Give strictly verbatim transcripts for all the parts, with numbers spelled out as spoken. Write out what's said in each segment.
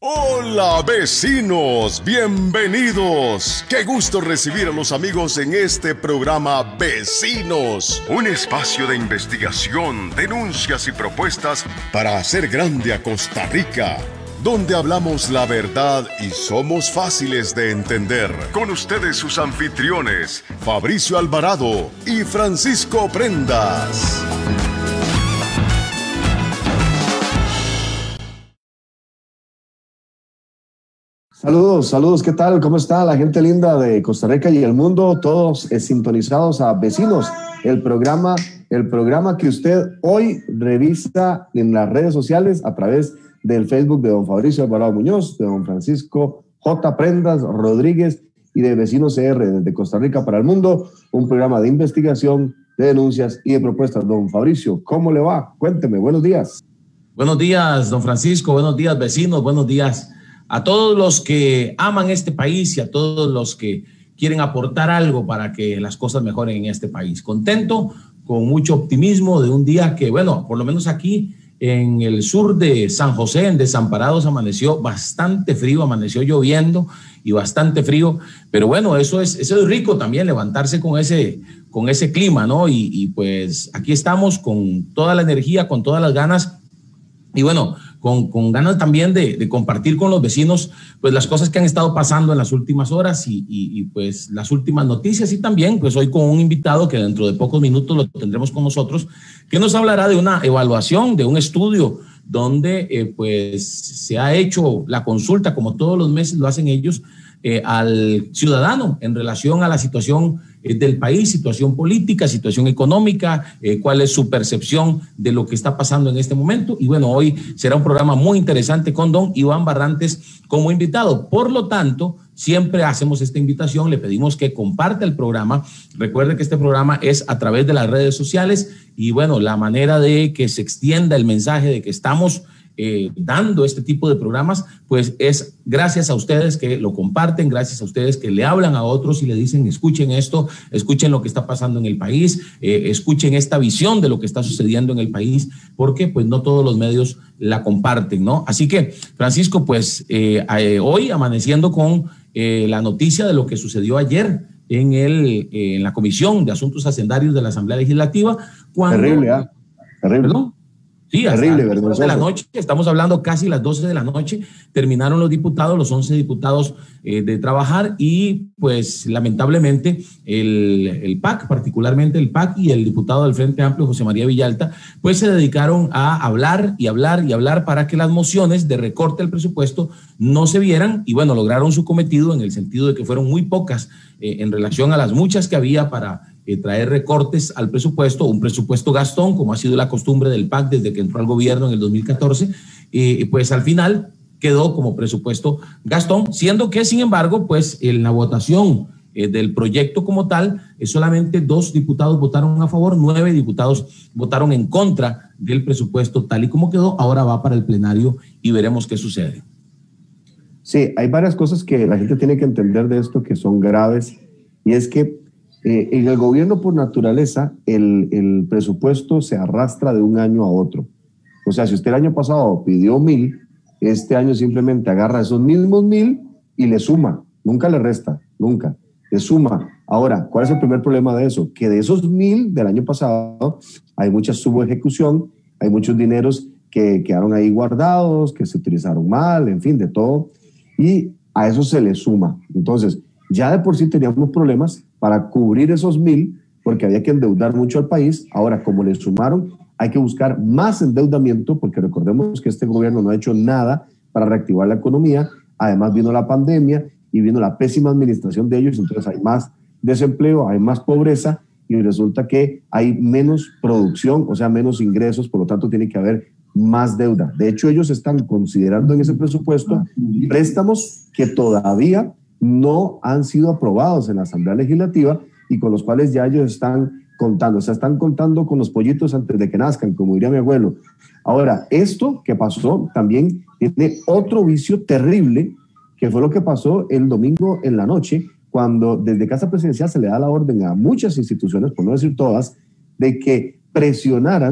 Hola vecinos, bienvenidos. Qué gusto recibir a los amigos en este programa Vecinos, un espacio de investigación, denuncias y propuestas para hacer grande a Costa Rica, donde hablamos la verdad y somos fáciles de entender. Con ustedes sus anfitriones, Fabricio Alvarado y Francisco Prendas. Saludos, saludos, ¿qué tal? ¿Cómo está la gente linda de Costa Rica y el mundo? Todos eh, sintonizados a Vecinos, el programa, el programa que usted hoy revisa en las redes sociales a través del Facebook de don Fabricio Alvarado Muñoz, de don Francisco J. Prendas Rodríguez y de Vecinos C R desde Costa Rica para el mundo, un programa de investigación, de denuncias y de propuestas. Don Fabricio, ¿cómo le va? Cuénteme, buenos días. Buenos días, don Francisco, buenos días, vecinos, buenos días a todos los que aman este país y a todos los que quieren aportar algo para que las cosas mejoren en este país. Contento, con mucho optimismo de un día que, bueno, por lo menos aquí en el sur de San José, en Desamparados, amaneció bastante frío, amaneció lloviendo y bastante frío, pero bueno, eso es, eso es rico también, levantarse con ese, con ese clima, ¿no? Y, y pues aquí estamos con toda la energía, con todas las ganas y bueno, Con, con ganas también de, de compartir con los vecinos pues las cosas que han estado pasando en las últimas horas y, y, y pues las últimas noticias, y también pues hoy con un invitado que dentro de pocos minutos lo tendremos con nosotros, que nos hablará de una evaluación, de un estudio donde eh, pues se ha hecho la consulta, como todos los meses lo hacen ellos, eh, al ciudadano en relación a la situación eh, del país, situación política, situación económica, eh, cuál es su percepción de lo que está pasando en este momento. Y bueno, hoy será un programa muy interesante con don Iván Barrantes como invitado. Por lo tanto, siempre hacemos esta invitación, le pedimos que comparta el programa. Recuerde que este programa es a través de las redes sociales y bueno, la manera de que se extienda el mensaje de que estamos Eh, dando este tipo de programas, pues es gracias a ustedes que lo comparten, gracias a ustedes que le hablan a otros y le dicen escuchen esto, escuchen lo que está pasando en el país, eh, escuchen esta visión de lo que está sucediendo en el país, porque pues no todos los medios la comparten, ¿no? Así que, Francisco, pues eh, eh, hoy amaneciendo con eh, la noticia de lo que sucedió ayer en, el, eh, en la Comisión de Asuntos Hacendarios de la Asamblea Legislativa. Cuando, Terrible, ¿ah? ¿eh? Terrible. ¿Perdón? Sí, hasta Terrible, las doce de la noche, estamos hablando casi las doce de la noche, terminaron los diputados, los once diputados eh, de trabajar y pues lamentablemente el, el P A C, particularmente el P A C y el diputado del Frente Amplio, José María Villalta, pues se dedicaron a hablar y hablar y hablar para que las mociones de recorte del presupuesto no se vieran y bueno, lograron su cometido en el sentido de que fueron muy pocas eh, en relación a las muchas que había para Eh, traer recortes al presupuesto, un presupuesto gastón, como ha sido la costumbre del P A C desde que entró al gobierno en el dos mil catorce, eh, pues al final quedó como presupuesto gastón, siendo que, sin embargo, pues en la votación eh, del proyecto como tal, eh, solamente dos diputados votaron a favor, nueve diputados votaron en contra del presupuesto tal y como quedó. Ahora va para el plenario y veremos qué sucede. Sí, hay varias cosas que la gente tiene que entender de esto que son graves, y es que Eh, en el gobierno por naturaleza el, el presupuesto se arrastra de un año a otro. O sea, si usted el año pasado pidió mil, este año simplemente agarra esos mismos mil y le suma, nunca le resta, nunca, le suma. Ahora, ¿cuál es el primer problema de eso? Que de esos mil del año pasado hay mucha subejecución, hay muchos dineros que quedaron ahí guardados, que se utilizaron mal, en fin, de todo, y a eso se le suma. Entonces, ya de por sí teníamos problemas para cubrir esos mil, porque había que endeudar mucho al país. Ahora, como le sumaron, hay que buscar más endeudamiento, porque recordemos que este gobierno no ha hecho nada para reactivar la economía. Además vino la pandemia y vino la pésima administración de ellos, entonces hay más desempleo, hay más pobreza y resulta que hay menos producción, o sea, menos ingresos, por lo tanto tiene que haber más deuda. De hecho, ellos están considerando en ese presupuesto préstamos que todavía no han sido aprobados en la Asamblea Legislativa y con los cuales ya ellos están contando, o sea, están contando con los pollitos antes de que nazcan, como diría mi abuelo. Ahora, esto que pasó también tiene otro vicio terrible, que fue lo que pasó el domingo en la noche, cuando desde Casa Presidencial se le da la orden a muchas instituciones, por no decir todas, de que presionaran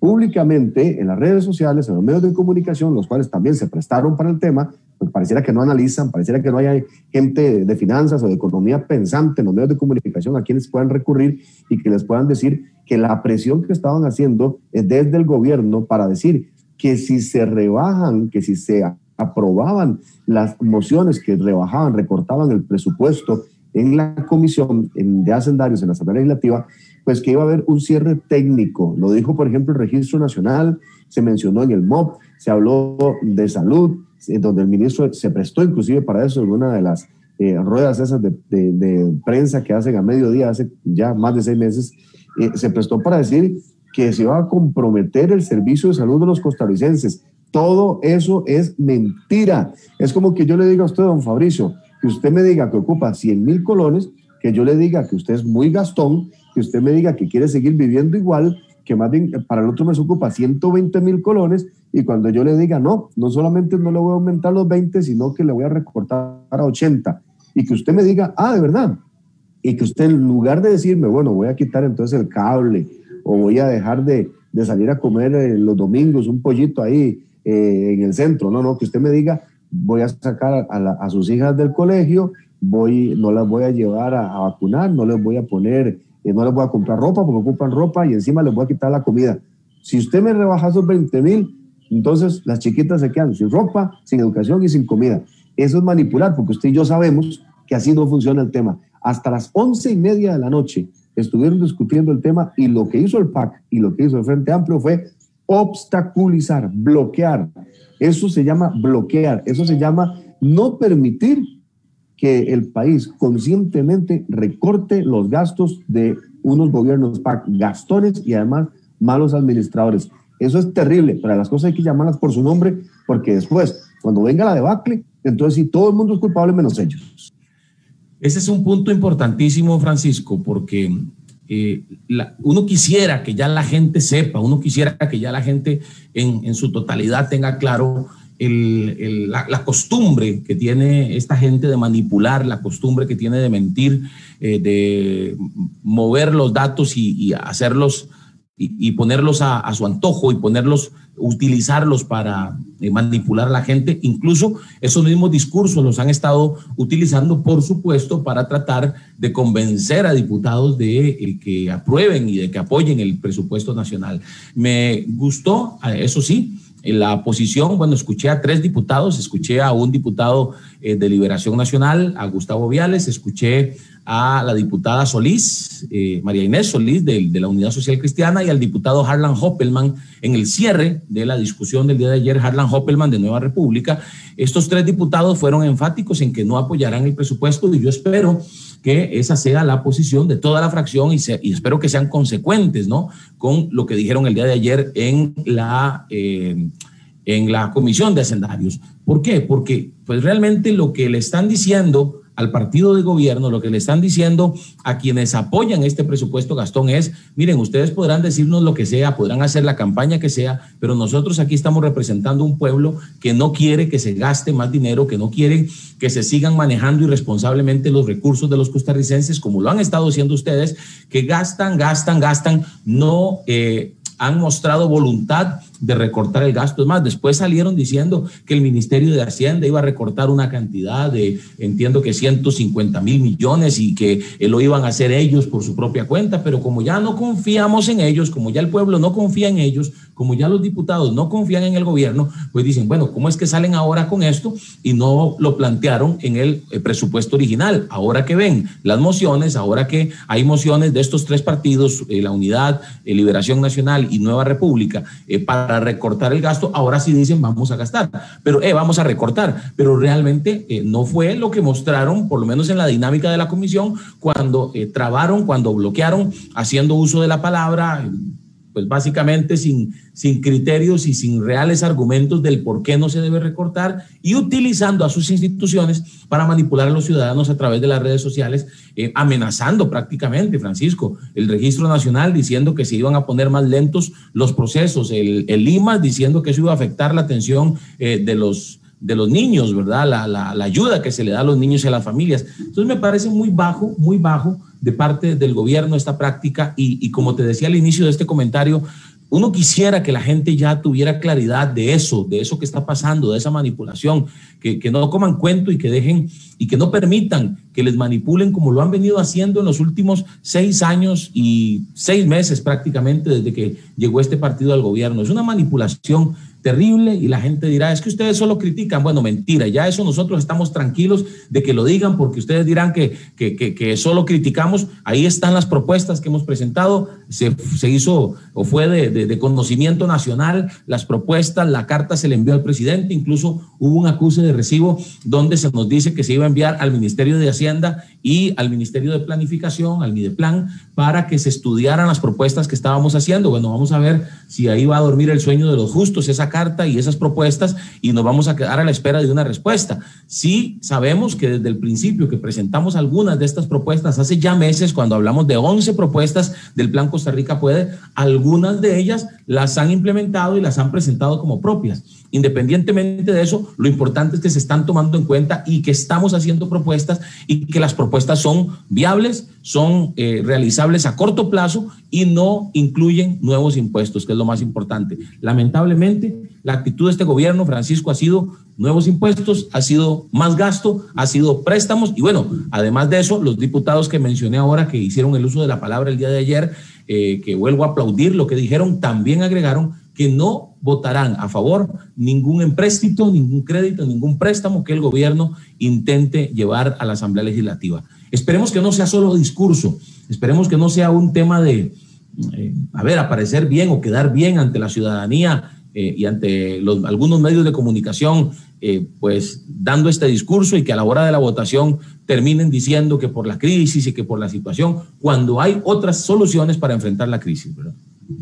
públicamente en las redes sociales, en los medios de comunicación, los cuales también se prestaron para el tema, pues pareciera que no analizan, pareciera que no hay gente de finanzas o de economía pensante en los medios de comunicación a quienes puedan recurrir y que les puedan decir que la presión que estaban haciendo desde el gobierno para decir que si se rebajan, que si se aprobaban las mociones que rebajaban, recortaban el presupuesto en la comisión de hacendarios en la Asamblea Legislativa, pues que iba a haber un cierre técnico. Lo dijo, por ejemplo, el Registro Nacional, se mencionó en el M O P, se habló de salud, en donde el ministro se prestó inclusive para eso en una de las eh, ruedas esas de, de, de prensa que hacen a mediodía, hace ya más de seis meses, eh, se prestó para decir que se iba a comprometer el servicio de salud de los costarricenses. Todo eso es mentira. Es como que yo le diga a usted, don Fabricio, que usted me diga que ocupa cien mil colones, que yo le diga que usted es muy gastón, que usted me diga que quiere seguir viviendo igual, que más bien para el otro mes ocupa ciento veinte mil colones, y cuando yo le diga no, no solamente no le voy a aumentar los veinte, sino que le voy a recortar a ochenta, y que usted me diga, ah, de verdad, y que usted en lugar de decirme, bueno, voy a quitar entonces el cable, o voy a dejar de, de salir a comer eh, los domingos un pollito ahí eh, en el centro, no, no, que usted me diga, voy a sacar a, la, a sus hijas del colegio, voy, no las voy a llevar a, a vacunar, no les voy a poner, eh, no les voy a comprar ropa porque ocupan ropa y encima les voy a quitar la comida. Si usted me rebaja esos veinte mil, entonces las chiquitas se quedan sin ropa, sin educación y sin comida. Eso es manipular, porque usted y yo sabemos que así no funciona el tema. Hasta las once y media de la noche estuvieron discutiendo el tema y lo que hizo el P A C y lo que hizo el Frente Amplio fue obstaculizar, bloquear. Eso se llama bloquear, eso se llama no permitir que el país conscientemente recorte los gastos de unos gobiernos P A C, gastones y además malos administradores. Eso es terrible, pero las cosas hay que llamarlas por su nombre, porque después, cuando venga la debacle, entonces sí, todo el mundo es culpable menos ellos. Ese es un punto importantísimo, Francisco, porque eh, la, uno quisiera que ya la gente sepa, uno quisiera que ya la gente en, en su totalidad tenga claro el, el, la, la costumbre que tiene esta gente de manipular, la costumbre que tiene de mentir, eh, de mover los datos y, y hacerlos y, y ponerlos a, a su antojo y ponerlos, utilizarlos para eh, manipular a la gente. Incluso esos mismos discursos los han estado utilizando, por supuesto, para tratar de convencer a diputados de eh, que aprueben y de que apoyen el presupuesto nacional. Me gustó, eso sí, en la posición, bueno, escuché a tres diputados, escuché a un diputado eh, de Liberación Nacional, a Gustavo Viales, escuché a la diputada Solís, eh, María Inés Solís, de, de la Unidad Social Cristiana, y al diputado Harlan Hoppelman en el cierre de la discusión del día de ayer, Harlan Hoppelman de Nueva República. Estos tres diputados fueron enfáticos en que no apoyarán el presupuesto y yo espero que esa sea la posición de toda la fracción y, se, y espero que sean consecuentes, ¿no?, con lo que dijeron el día de ayer en la, eh, en la Comisión de Hacendarios. ¿Por qué? Porque pues realmente lo que le están diciendo al partido de gobierno, lo que le están diciendo a quienes apoyan este presupuesto, Gastón, es, miren, ustedes podrán decirnos lo que sea, podrán hacer la campaña que sea, pero nosotros aquí estamos representando un pueblo que no quiere que se gaste más dinero, que no quiere que se sigan manejando irresponsablemente los recursos de los costarricenses, como lo han estado haciendo ustedes, que gastan, gastan, gastan, no eh, han mostrado voluntad de recortar el gasto. Es más, después salieron diciendo que el Ministerio de Hacienda iba a recortar una cantidad de, entiendo que ciento cincuenta mil millones y que lo iban a hacer ellos por su propia cuenta, pero como ya no confiamos en ellos, como ya el pueblo no confía en ellos, como ya los diputados no confían en el gobierno, pues dicen, bueno, ¿cómo es que salen ahora con esto y no lo plantearon en el presupuesto original? Ahora que ven las mociones, ahora que hay mociones de estos tres partidos, eh, la Unidad, eh, Liberación Nacional y Nueva República, eh, para recortar el gasto, ahora sí dicen vamos a gastar, pero eh, vamos a recortar, pero realmente eh, no fue lo que mostraron, por lo menos en la dinámica de la comisión, cuando eh, trabaron, cuando bloquearon, haciendo uso de la palabra, pues básicamente sin, sin criterios y sin reales argumentos del por qué no se debe recortar y utilizando a sus instituciones para manipular a los ciudadanos a través de las redes sociales, eh, amenazando prácticamente, Francisco, el Registro Nacional diciendo que se iban a poner más lentos los procesos, el, el I M A S diciendo que eso iba a afectar la atención eh, de los de los niños, ¿verdad? La, la, la ayuda que se le da a los niños y a las familias. Entonces me parece muy bajo, muy bajo de parte del gobierno esta práctica y, y como te decía al inicio de este comentario, uno quisiera que la gente ya tuviera claridad de eso, de eso que está pasando, de esa manipulación, que, que no coman cuento y que dejen y que no permitan que les manipulen como lo han venido haciendo en los últimos seis años y seis meses prácticamente desde que llegó este partido al gobierno. Es una manipulación terrible y la gente dirá, es que ustedes solo critican. Bueno, mentira, ya eso nosotros estamos tranquilos de que lo digan, porque ustedes dirán que, que, que, que solo criticamos. Ahí están las propuestas que hemos presentado, se, se hizo o fue de, de, de conocimiento nacional las propuestas, la carta se le envió al presidente, incluso hubo un acuse de recibo donde se nos dice que se iba a enviar al Ministerio de Hacienda y al Ministerio de Planificación, al Mideplan, para que se estudiaran las propuestas que estábamos haciendo. Bueno, vamos a ver si ahí va a dormir el sueño de los justos esa carta y esas propuestas, y nos vamos a quedar a la espera de una respuesta. Sí sabemos que desde el principio que presentamos algunas de estas propuestas, hace ya meses, cuando hablamos de once propuestas del Plan Costa Rica Puede, algunas de ellas las han implementado y las han presentado como propias. Independientemente de eso, lo importante es que se están tomando en cuenta y que estamos haciendo propuestas y que las propuestas son viables, son eh, realizables a corto plazo y no incluyen nuevos impuestos, que es lo más importante. Lamentablemente, la actitud de este gobierno, Francisco, ha sido nuevos impuestos, ha sido más gasto, ha sido préstamos y bueno, además de eso, los diputados que mencioné ahora que hicieron el uso de la palabra el día de ayer, eh, que vuelvo a aplaudir lo que dijeron, también agregaron que no votarán a favor ningún empréstito, ningún crédito, ningún préstamo que el gobierno intente llevar a la Asamblea Legislativa. Esperemos que no sea solo discurso, esperemos que no sea un tema de, eh, a ver, aparecer bien o quedar bien ante la ciudadanía eh, y ante los, algunos medios de comunicación, eh, pues dando este discurso y que a la hora de la votación terminen diciendo que por la crisis y que por la situación, cuando hay otras soluciones para enfrentar la crisis, ¿verdad?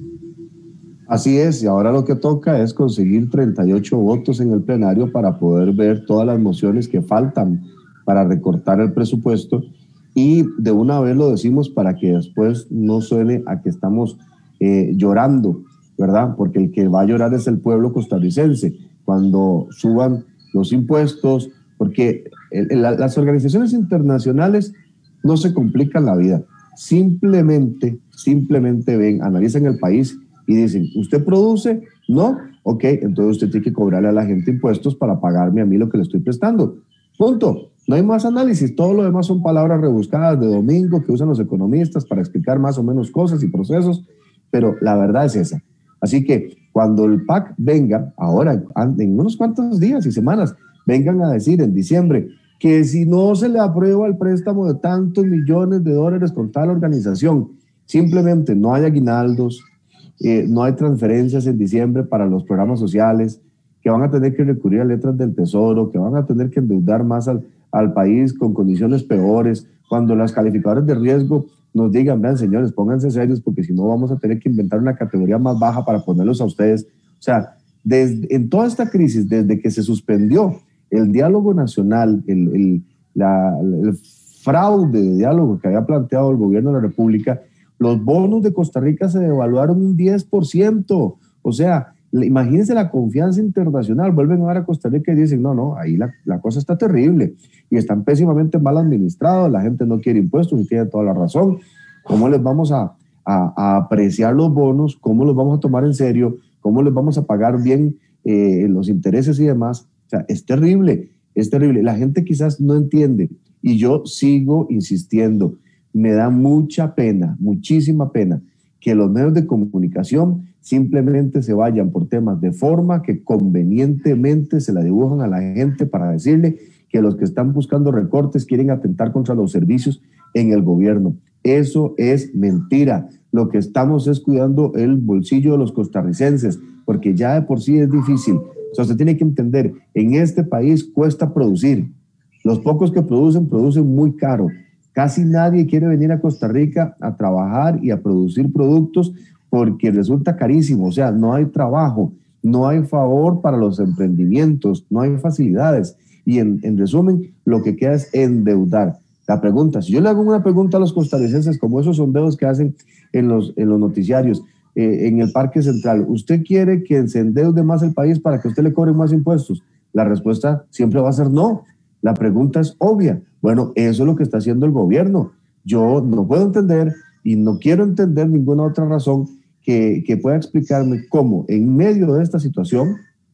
Así es, y ahora lo que toca es conseguir treinta y ocho votos en el plenario para poder ver todas las mociones que faltan para recortar el presupuesto, y de una vez lo decimos para que después no suene a que estamos eh, llorando, ¿verdad? Porque el que va a llorar es el pueblo costarricense cuando suban los impuestos, porque el, el, las organizaciones internacionales no se complican la vida, simplemente, simplemente ven, analizan el país y dicen, ¿usted produce? No, ok, entonces usted tiene que cobrarle a la gente impuestos para pagarme a mí lo que le estoy prestando. Punto. No hay más análisis, todo lo demás son palabras rebuscadas de domingo que usan los economistas para explicar más o menos cosas y procesos, pero la verdad es esa. Así que cuando el P A C venga, ahora, en unos cuantos días y semanas, vengan a decir en diciembre que si no se le aprueba el préstamo de tantos millones de dólares con tal organización, simplemente no hay aguinaldos, Eh, no hay transferencias en diciembre para los programas sociales, que van a tener que recurrir a letras del Tesoro, que van a tener que endeudar más al, al país con condiciones peores, cuando las calificadoras de riesgo nos digan, vean señores, pónganse serios porque si no vamos a tener que inventar una categoría más baja para ponerlos a ustedes. O sea, desde, en toda esta crisis, desde que se suspendió el diálogo nacional, el, el, la, el fraude de diálogo que había planteado el gobierno de la República, los bonos de Costa Rica se devaluaron un diez por ciento. O sea, imagínense la confianza internacional. Vuelven a ver a Costa Rica y dicen, no, no, ahí la, la cosa está terrible. Y están pésimamente mal administrados, la gente no quiere impuestos y tiene toda la razón. ¿Cómo les vamos a, a, a apreciar los bonos? ¿Cómo los vamos a tomar en serio? ¿Cómo les vamos a pagar bien eh, los intereses y demás? O sea, es terrible, es terrible. La gente quizás no entiende y yo sigo insistiendo. Me da mucha pena, muchísima pena, que los medios de comunicación simplemente se vayan por temas de forma que convenientemente se la dibujan a la gente para decirle que los que están buscando recortes quieren atentar contra los servicios en el gobierno. Eso es mentira. Lo que estamos es cuidando el bolsillo de los costarricenses, porque ya de por sí es difícil. O sea, usted tiene que entender, en este país cuesta producir. Los pocos que producen, producen muy caro. Casi nadie quiere venir a Costa Rica a trabajar y a producir productos porque resulta carísimo. O sea, no hay trabajo, no hay favor para los emprendimientos, no hay facilidades. Y en, en resumen, lo que queda es endeudar. La pregunta, si yo le hago una pregunta a los costarricenses, como esos sondeos que hacen en los, en los noticiarios, eh, en el Parque Central, ¿usted quiere que se endeude más el país para que usted le cobre más impuestos? La respuesta siempre va a ser no. La pregunta es obvia. Bueno, eso es lo que está haciendo el gobierno. Yo no puedo entender y no quiero entender ninguna otra razón que, que pueda explicarme cómo en medio de esta situación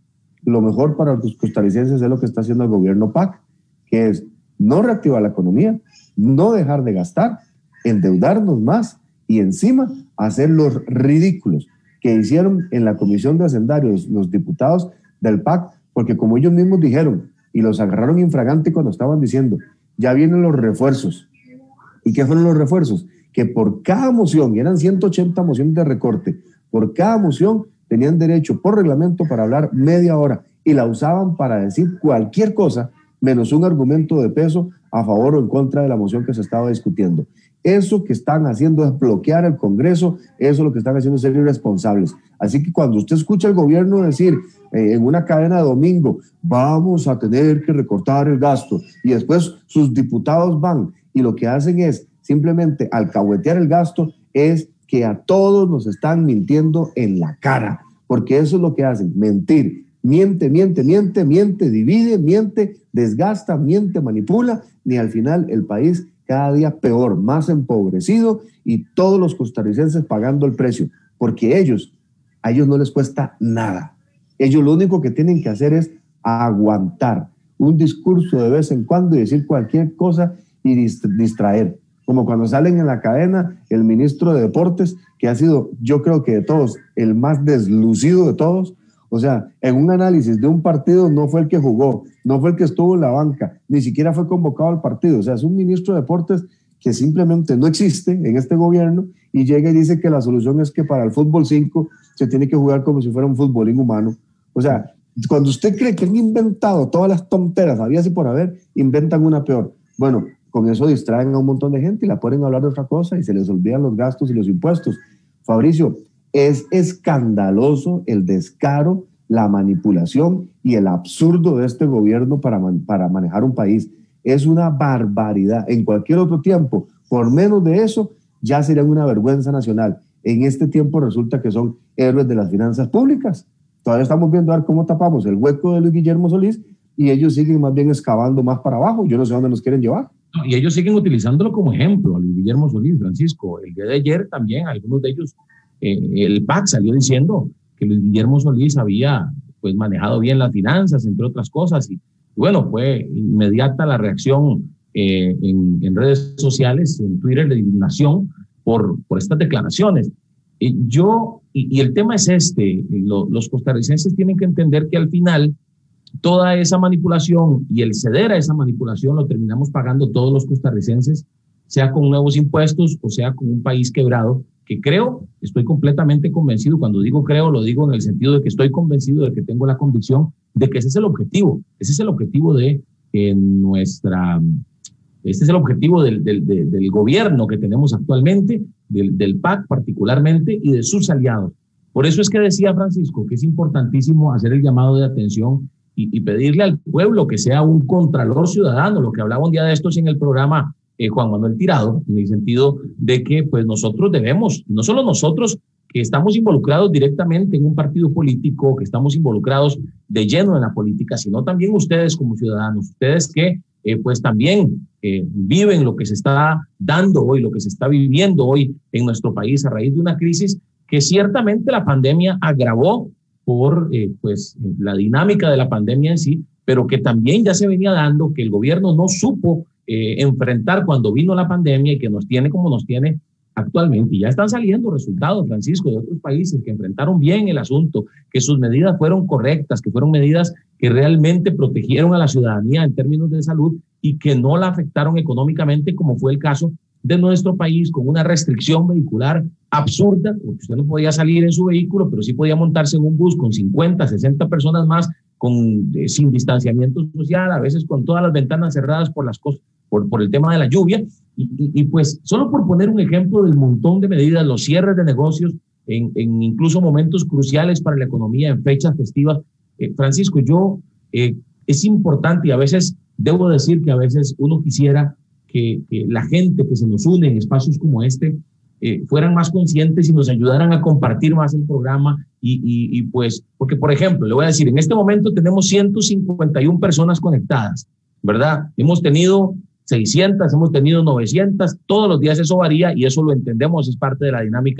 lo mejor para los costarricenses es lo que está haciendo el gobierno P A C, que es no reactivar la economía, no dejar de gastar, endeudarnos más y encima hacer los ridículos que hicieron en la Comisión de Hacendarios los diputados del P A C, porque como ellos mismos dijeron, y los agarraron infragante cuando estaban diciendo, ya vienen los refuerzos. ¿Y qué fueron los refuerzos? Que por cada moción, y eran ciento ochenta mociones de recorte, por cada moción tenían derecho por reglamento para hablar media hora y la usaban para decir cualquier cosa menos un argumento de peso a favor o en contra de la moción que se estaba discutiendo. Eso que están haciendo es bloquear el Congreso, eso lo que están haciendo es ser irresponsables. Así que cuando usted escucha al gobierno decir eh, en una cadena de domingo, vamos a tener que recortar el gasto, y después sus diputados van y lo que hacen es simplemente alcahuetear el gasto, es que a todos nos están mintiendo en la cara, porque eso es lo que hacen, mentir. Miente, miente, miente, miente, divide, miente, desgasta, miente, manipula, y al final el país cada día peor, más empobrecido, y todos los costarricenses pagando el precio, porque ellos, a ellos no les cuesta nada. Ellos lo único que tienen que hacer es aguantar un discurso de vez en cuando y decir cualquier cosa y distraer. Como cuando salen en la cadena el ministro de Deportes, que ha sido, yo creo que de todos, el más deslucido de todos. O sea, en un análisis de un partido no fue el que jugó, no fue el que estuvo en la banca, ni siquiera fue convocado al partido. O sea, es un ministro de Deportes que simplemente no existe en este gobierno y llega y dice que la solución es que para el fútbol cinco se tiene que jugar como si fuera un futbolín humano. O sea, cuando usted cree que han inventado todas las tonteras, había así por haber, inventan una peor. Bueno, con eso distraen a un montón de gente y la ponen a hablar de otra cosa y se les olvidan los gastos y los impuestos. Fabricio, es escandaloso el descaro, la manipulación y el absurdo de este gobierno para, man, para manejar un país. Es una barbaridad. En cualquier otro tiempo, por menos de eso, ya sería una vergüenza nacional. En este tiempo resulta que son héroes de las finanzas públicas. Todavía estamos viendo a ver cómo tapamos el hueco de Luis Guillermo Solís y ellos siguen más bien excavando más para abajo. Yo no sé dónde nos quieren llevar. Y ellos siguen utilizándolo como ejemplo, a Luis Guillermo Solís, Francisco. El día de ayer también, algunos de ellos, eh, el P A C salió diciendo que Luis Guillermo Solís había pues, manejado bien las finanzas, entre otras cosas. Y bueno, fue inmediata la reacción eh, en, en redes sociales, en Twitter, de indignación por, por estas declaraciones. Eh, yo, y, y el tema es este, lo, los costarricenses tienen que entender que al final toda esa manipulación y el ceder a esa manipulación lo terminamos pagando todos los costarricenses, sea con nuevos impuestos o sea con un país quebrado, que creo, estoy completamente convencido, cuando digo creo, lo digo en el sentido de que estoy convencido, de que tengo la convicción de que ese es el objetivo, ese es el objetivo de eh, nuestra, este es el objetivo del, del, del, del gobierno que tenemos actualmente, del, del P A C particularmente y de sus aliados. Por eso es que decía Francisco que es importantísimo hacer el llamado de atención y, y pedirle al pueblo que sea un contralor ciudadano, lo que hablaba un día de estos en el programa eh, Juan Manuel Tirado, en el sentido de que pues nosotros debemos, no solo nosotros que estamos involucrados directamente en un partido político, que estamos involucrados de lleno en la política, sino también ustedes como ciudadanos, ustedes que eh, pues también eh, viven lo que se está dando hoy, lo que se está viviendo hoy en nuestro país a raíz de una crisis que ciertamente la pandemia agravó por eh, pues, la dinámica de la pandemia en sí, pero que también ya se venía dando, que el gobierno no supo eh, enfrentar cuando vino la pandemia y que nos tiene como nos tiene actualmente. Y ya están saliendo resultados, Francisco, de otros países que enfrentaron bien el asunto, que sus medidas fueron correctas, que fueron medidas que realmente protegieron a la ciudadanía en términos de salud y que no la afectaron económicamente, como fue el caso de nuestro país, con una restricción vehicular absurda, porque usted no podía salir en su vehículo, pero sí podía montarse en un bus con cincuenta, sesenta personas más, con, eh, sin distanciamiento social, a veces con todas las ventanas cerradas por, las cosas, por, por el tema de la lluvia. Y, y, y pues, solo por poner un ejemplo del montón de medidas, los cierres de negocios en, en incluso momentos cruciales para la economía, en fechas festivas. Eh, Francisco, yo, eh, es importante y a veces, debo decir que a veces uno quisiera Que, que la gente que se nos une en espacios como este eh, fueran más conscientes y nos ayudaran a compartir más el programa y, y, y pues, porque por ejemplo, le voy a decir, en este momento tenemos ciento cincuenta y una personas conectadas, ¿verdad? Hemos tenido seiscientas, hemos tenido novecientas, todos los días eso varía y eso lo entendemos, es parte de la dinámica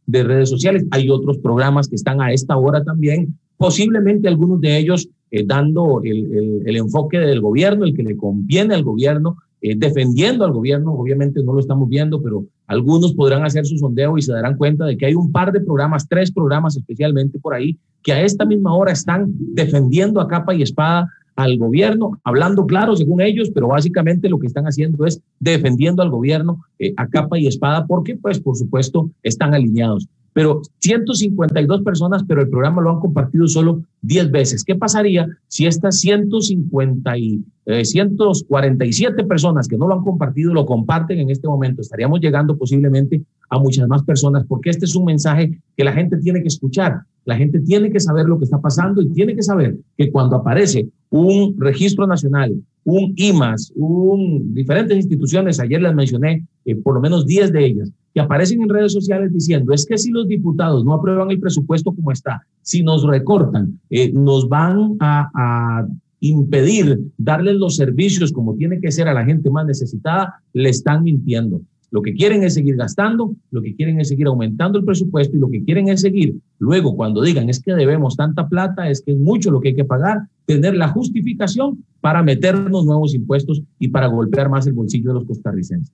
de redes sociales. Hay otros programas que están a esta hora también, posiblemente algunos de ellos eh, dando el, el, el enfoque del gobierno, el que le conviene al gobierno, eh, defendiendo al gobierno. Obviamente no lo estamos viendo, pero algunos podrán hacer su sondeo y se darán cuenta de que hay un par de programas, tres programas especialmente por ahí, que a esta misma hora están defendiendo a capa y espada al gobierno, hablando claro según ellos, pero básicamente lo que están haciendo es defendiendo al gobierno eh, a capa y espada, porque pues por supuesto están alineados. Pero ciento cincuenta y dos personas, pero el programa lo han compartido solo diez veces. ¿Qué pasaría si estas ciento cincuenta y, eh, ciento cuarenta y siete personas que no lo han compartido lo comparten en este momento? Estaríamos llegando posiblemente a muchas más personas, porque este es un mensaje que la gente tiene que escuchar. La gente tiene que saber lo que está pasando y tiene que saber que cuando aparece un registro nacional, un I M A S, un, diferentes instituciones, ayer las mencioné, eh, por lo menos diez de ellas, que aparecen en redes sociales diciendo es que si los diputados no aprueban el presupuesto como está, si nos recortan, eh, nos van a, a impedir darles los servicios como tiene que ser a la gente más necesitada, le están mintiendo. Lo que quieren es seguir gastando, lo que quieren es seguir aumentando el presupuesto y lo que quieren es seguir, luego cuando digan es que debemos tanta plata, es que es mucho lo que hay que pagar, tener la justificación para meternos nuevos impuestos y para golpear más el bolsillo de los costarricenses.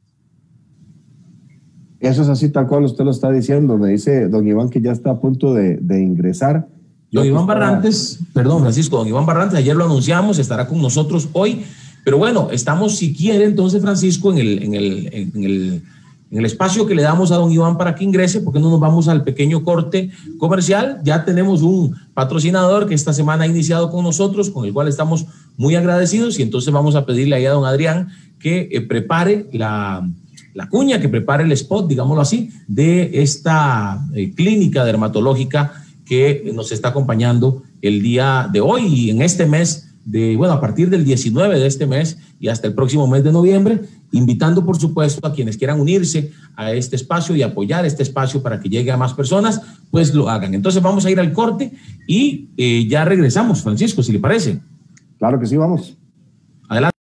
Eso es así tal cual usted lo está diciendo. Me dice don Iván que ya está a punto de, de ingresar. Don Iván Barrantes, perdón Francisco, don Iván Barrantes, ayer lo anunciamos, estará con nosotros hoy. Pero bueno, estamos, si quiere, entonces, Francisco, en el, en, el, en, el, en el espacio que le damos a don Iván para que ingrese, porque no nos vamos al pequeño corte comercial. Ya tenemos un patrocinador que esta semana ha iniciado con nosotros, con el cual estamos muy agradecidos, y entonces vamos a pedirle ahí a don Adrián que eh, prepare la, la cuña, que prepare el spot, digámoslo así, de esta eh, clínica dermatológica que nos está acompañando el día de hoy y en este mes de, bueno, a partir del diecinueve de este mes y hasta el próximo mes de noviembre, invitando por supuesto a quienes quieran unirse a este espacio y apoyar este espacio para que llegue a más personas, pues lo hagan. Entonces vamos a ir al corte y eh, ya regresamos, Francisco, si le parece. Claro que sí, vamos. Adelante.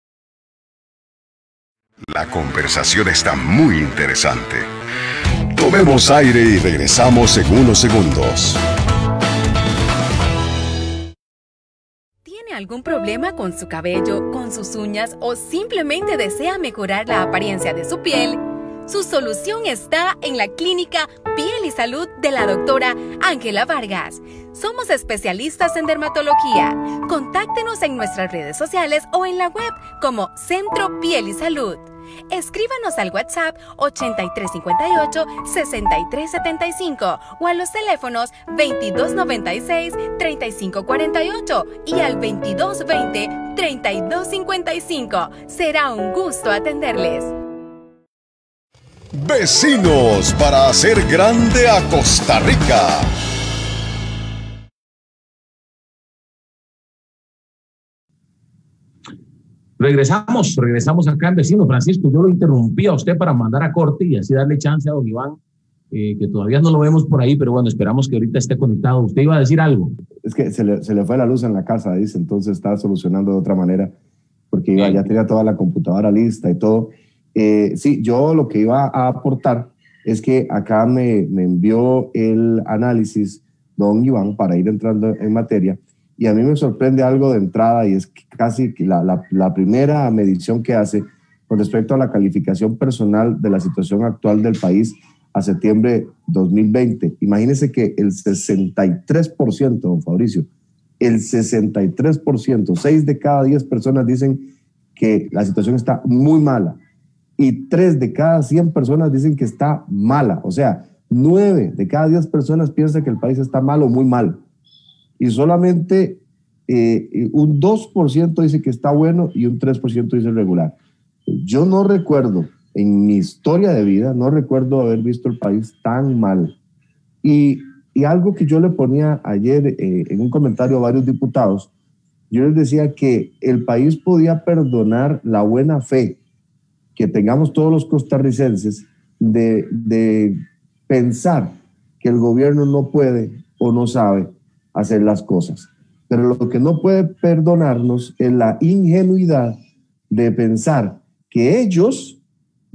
La conversación está muy interesante. Tomemos aire y regresamos en unos segundos. ¿Algún problema con su cabello, con sus uñas o simplemente desea mejorar la apariencia de su piel? Su solución está en la Clínica Piel y Salud de la doctora Ángela Vargas. Somos especialistas en dermatología. Contáctenos en nuestras redes sociales o en la web como Centro Piel y Salud. Escríbanos al WhatsApp ochenta y tres cincuenta y ocho, sesenta y tres setenta y cinco o a los teléfonos veintidós noventa y seis, treinta y cinco cuarenta y ocho y al veintidós veinte, treinta y dos cincuenta y cinco. Será un gusto atenderles. Vecinos para hacer grande a Costa Rica. Regresamos, regresamos acá en Vecinos. Francisco, yo lo interrumpí a usted para mandar a corte y así darle chance a don Iván, eh, que todavía no lo vemos por ahí, pero bueno, esperamos que ahorita esté conectado. ¿Usted iba a decir algo? Es que se le, se le fue la luz en la casa, dice, entonces está solucionando de otra manera, porque iba, ya tenía toda la computadora lista y todo. Eh, sí, yo lo que iba a aportar es que acá me, me envió el análisis don Iván para ir entrando en materia. Y a mí me sorprende algo de entrada y es que casi la, la, la primera medición que hace con respecto a la calificación personal de la situación actual del país a septiembre dos mil veinte. Imagínense que el sesenta y tres por ciento, don Fabricio, el sesenta y tres por ciento, seis de cada diez personas dicen que la situación está muy mala y tres de cada cien personas dicen que está mala. O sea, nueve de cada diez personas piensan que el país está mal o muy mal. Y solamente eh, un dos por ciento dice que está bueno y un tres por ciento dice regular. Yo no recuerdo, en mi historia de vida, no recuerdo haber visto el país tan mal. Y, y algo que yo le ponía ayer eh, en un comentario a varios diputados, yo les decía que el país podía perdonar la buena fe que tengamos todos los costarricenses de, de pensar que el gobierno no puede o no sabe hacer las cosas. Pero lo que no puede perdonarnos es la ingenuidad de pensar que ellos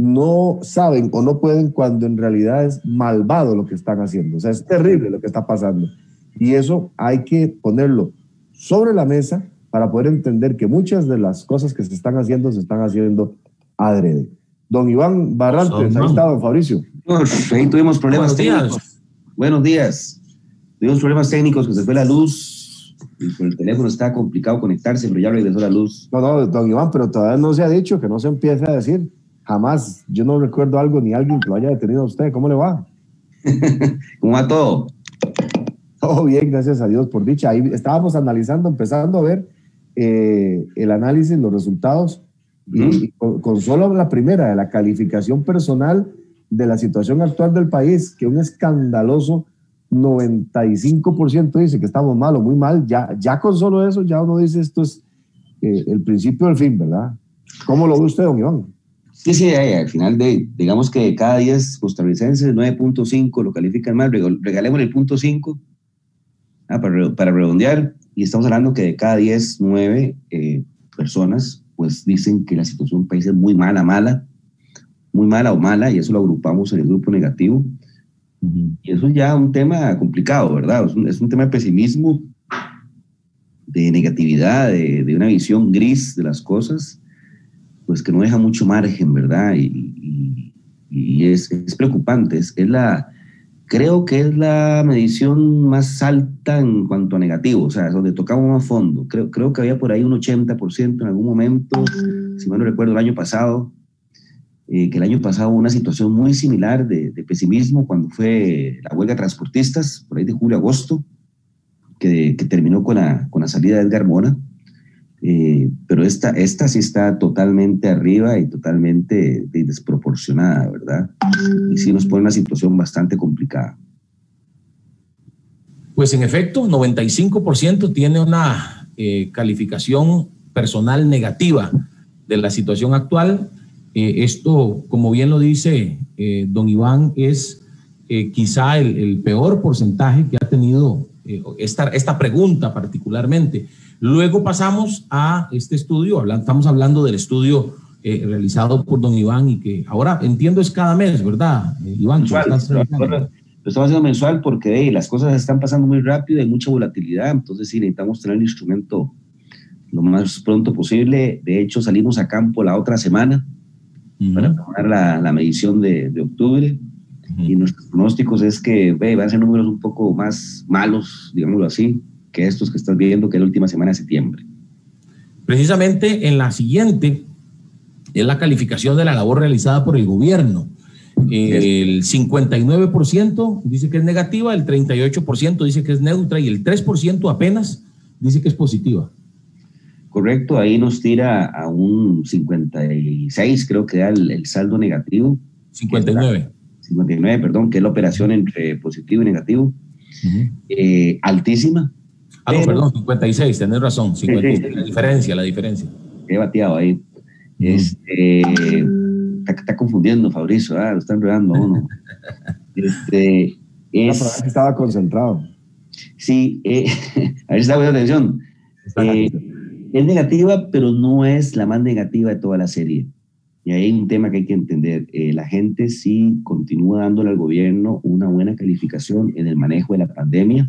no saben o no pueden cuando en realidad es malvado lo que están haciendo. O sea, es terrible lo que está pasando. Y eso hay que ponerlo sobre la mesa para poder entender que muchas de las cosas que se están haciendo se están haciendo adrede. Don Iván Barrantes, ahí está don Fabricio. Ahí tuvimos problemas Buenos días. técnicos. Buenos días. Tuvimos problemas técnicos, que se fue la luz y por el teléfono estaba complicado conectarse, pero ya regresó la luz. No, no, don Iván, pero todavía no se ha dicho, que no se empiece a decir. Jamás. Yo no recuerdo algo ni alguien que lo haya detenido a usted. ¿Cómo le va? ¿Cómo va todo? Todo bien, gracias a Dios, por dicha. Ahí estábamos analizando, empezando a ver eh, el análisis, los resultados, y, uh-huh. y con, con solo la primera, de la calificación personal de la situación actual del país, que un escandaloso noventa y cinco por ciento dice que estamos mal o muy mal. Ya, ya con solo eso, ya uno dice esto es eh, el principio del fin, ¿verdad? ¿Cómo lo ve usted, don Iván? Sí, sí, eh, al final de, digamos que cada diez costarricenses, nueve punto cinco lo califican mal, regalemos el punto cinco ah, para, para redondear, y estamos hablando que de cada diez, nueve eh, personas, pues dicen que la situación del país es muy mala, mala, muy mala o mala, y eso lo agrupamos en el grupo negativo. Uh-huh. Y eso es ya un tema complicado, ¿verdad? Es un, es un tema de pesimismo, de negatividad, de, de una visión gris de las cosas, pues que no deja mucho margen, ¿verdad? Y, y, y es, es preocupante. Es, es la, creo que es la medición más alta en cuanto a negativo, o sea, es donde tocamos más fondo. Creo, creo que había por ahí un ochenta por ciento en algún momento, si mal no recuerdo, el año pasado, eh, que el año pasado hubo una situación muy similar de, de pesimismo cuando fue la huelga de transportistas, por ahí de julio a agosto, que, que terminó con la, con la salida de Edgar Mora. Eh, pero esta, esta sí está totalmente arriba y totalmente desproporcionada, ¿verdad? Y sí nos pone una situación bastante complicada. Pues en efecto, noventa y cinco por ciento tiene una eh, calificación personal negativa de la situación actual. Eh, esto, como bien lo dice eh, don Iván, es eh, quizá el, el peor porcentaje que ha tenido eh, esta, esta pregunta particularmente. Luego pasamos a este estudio, hablan, estamos hablando del estudio eh, realizado por don Iván y que ahora entiendo es cada mes, ¿verdad, eh, Iván? Mensual, lo, lo estamos haciendo mensual porque hey, las cosas están pasando muy rápido, hay mucha volatilidad, entonces sí necesitamos tener el instrumento lo más pronto posible. De hecho, salimos a campo la otra semana uh-huh. para tomar la, la medición de, de octubre uh-huh. y nuestros pronósticos es que hey, van a ser números un poco más malos, digámoslo así, que estos que estás viendo, que es la última semana de septiembre. Precisamente en la siguiente es la calificación de la labor realizada por el gobierno. El cincuenta y nueve por ciento dice que es negativa, el treinta y ocho por ciento dice que es neutra y el tres por ciento apenas dice que es positiva. Correcto, ahí nos tira a un cincuenta y seis, creo que da el, el saldo negativo. cincuenta y nueve. cincuenta y nueve, perdón, que es la operación entre positivo y negativo. Uh-huh. Eh, altísima. Ah, no, perdón, cincuenta y seis, tenés razón, cincuenta y seis, sí, sí. la diferencia, la diferencia. He bateado ahí. Uh-huh. Este, está, está confundiendo, Fabricio, ah, lo están enredando a uno. este, es, no, estaba concentrado. Sí, eh, a ver si está buena atención. Eh, es negativa, pero no es la más negativa de toda la serie. Y ahí hay un tema que hay que entender. Eh, la gente sí continúa dándole al gobierno una buena calificación en el manejo de la pandemia.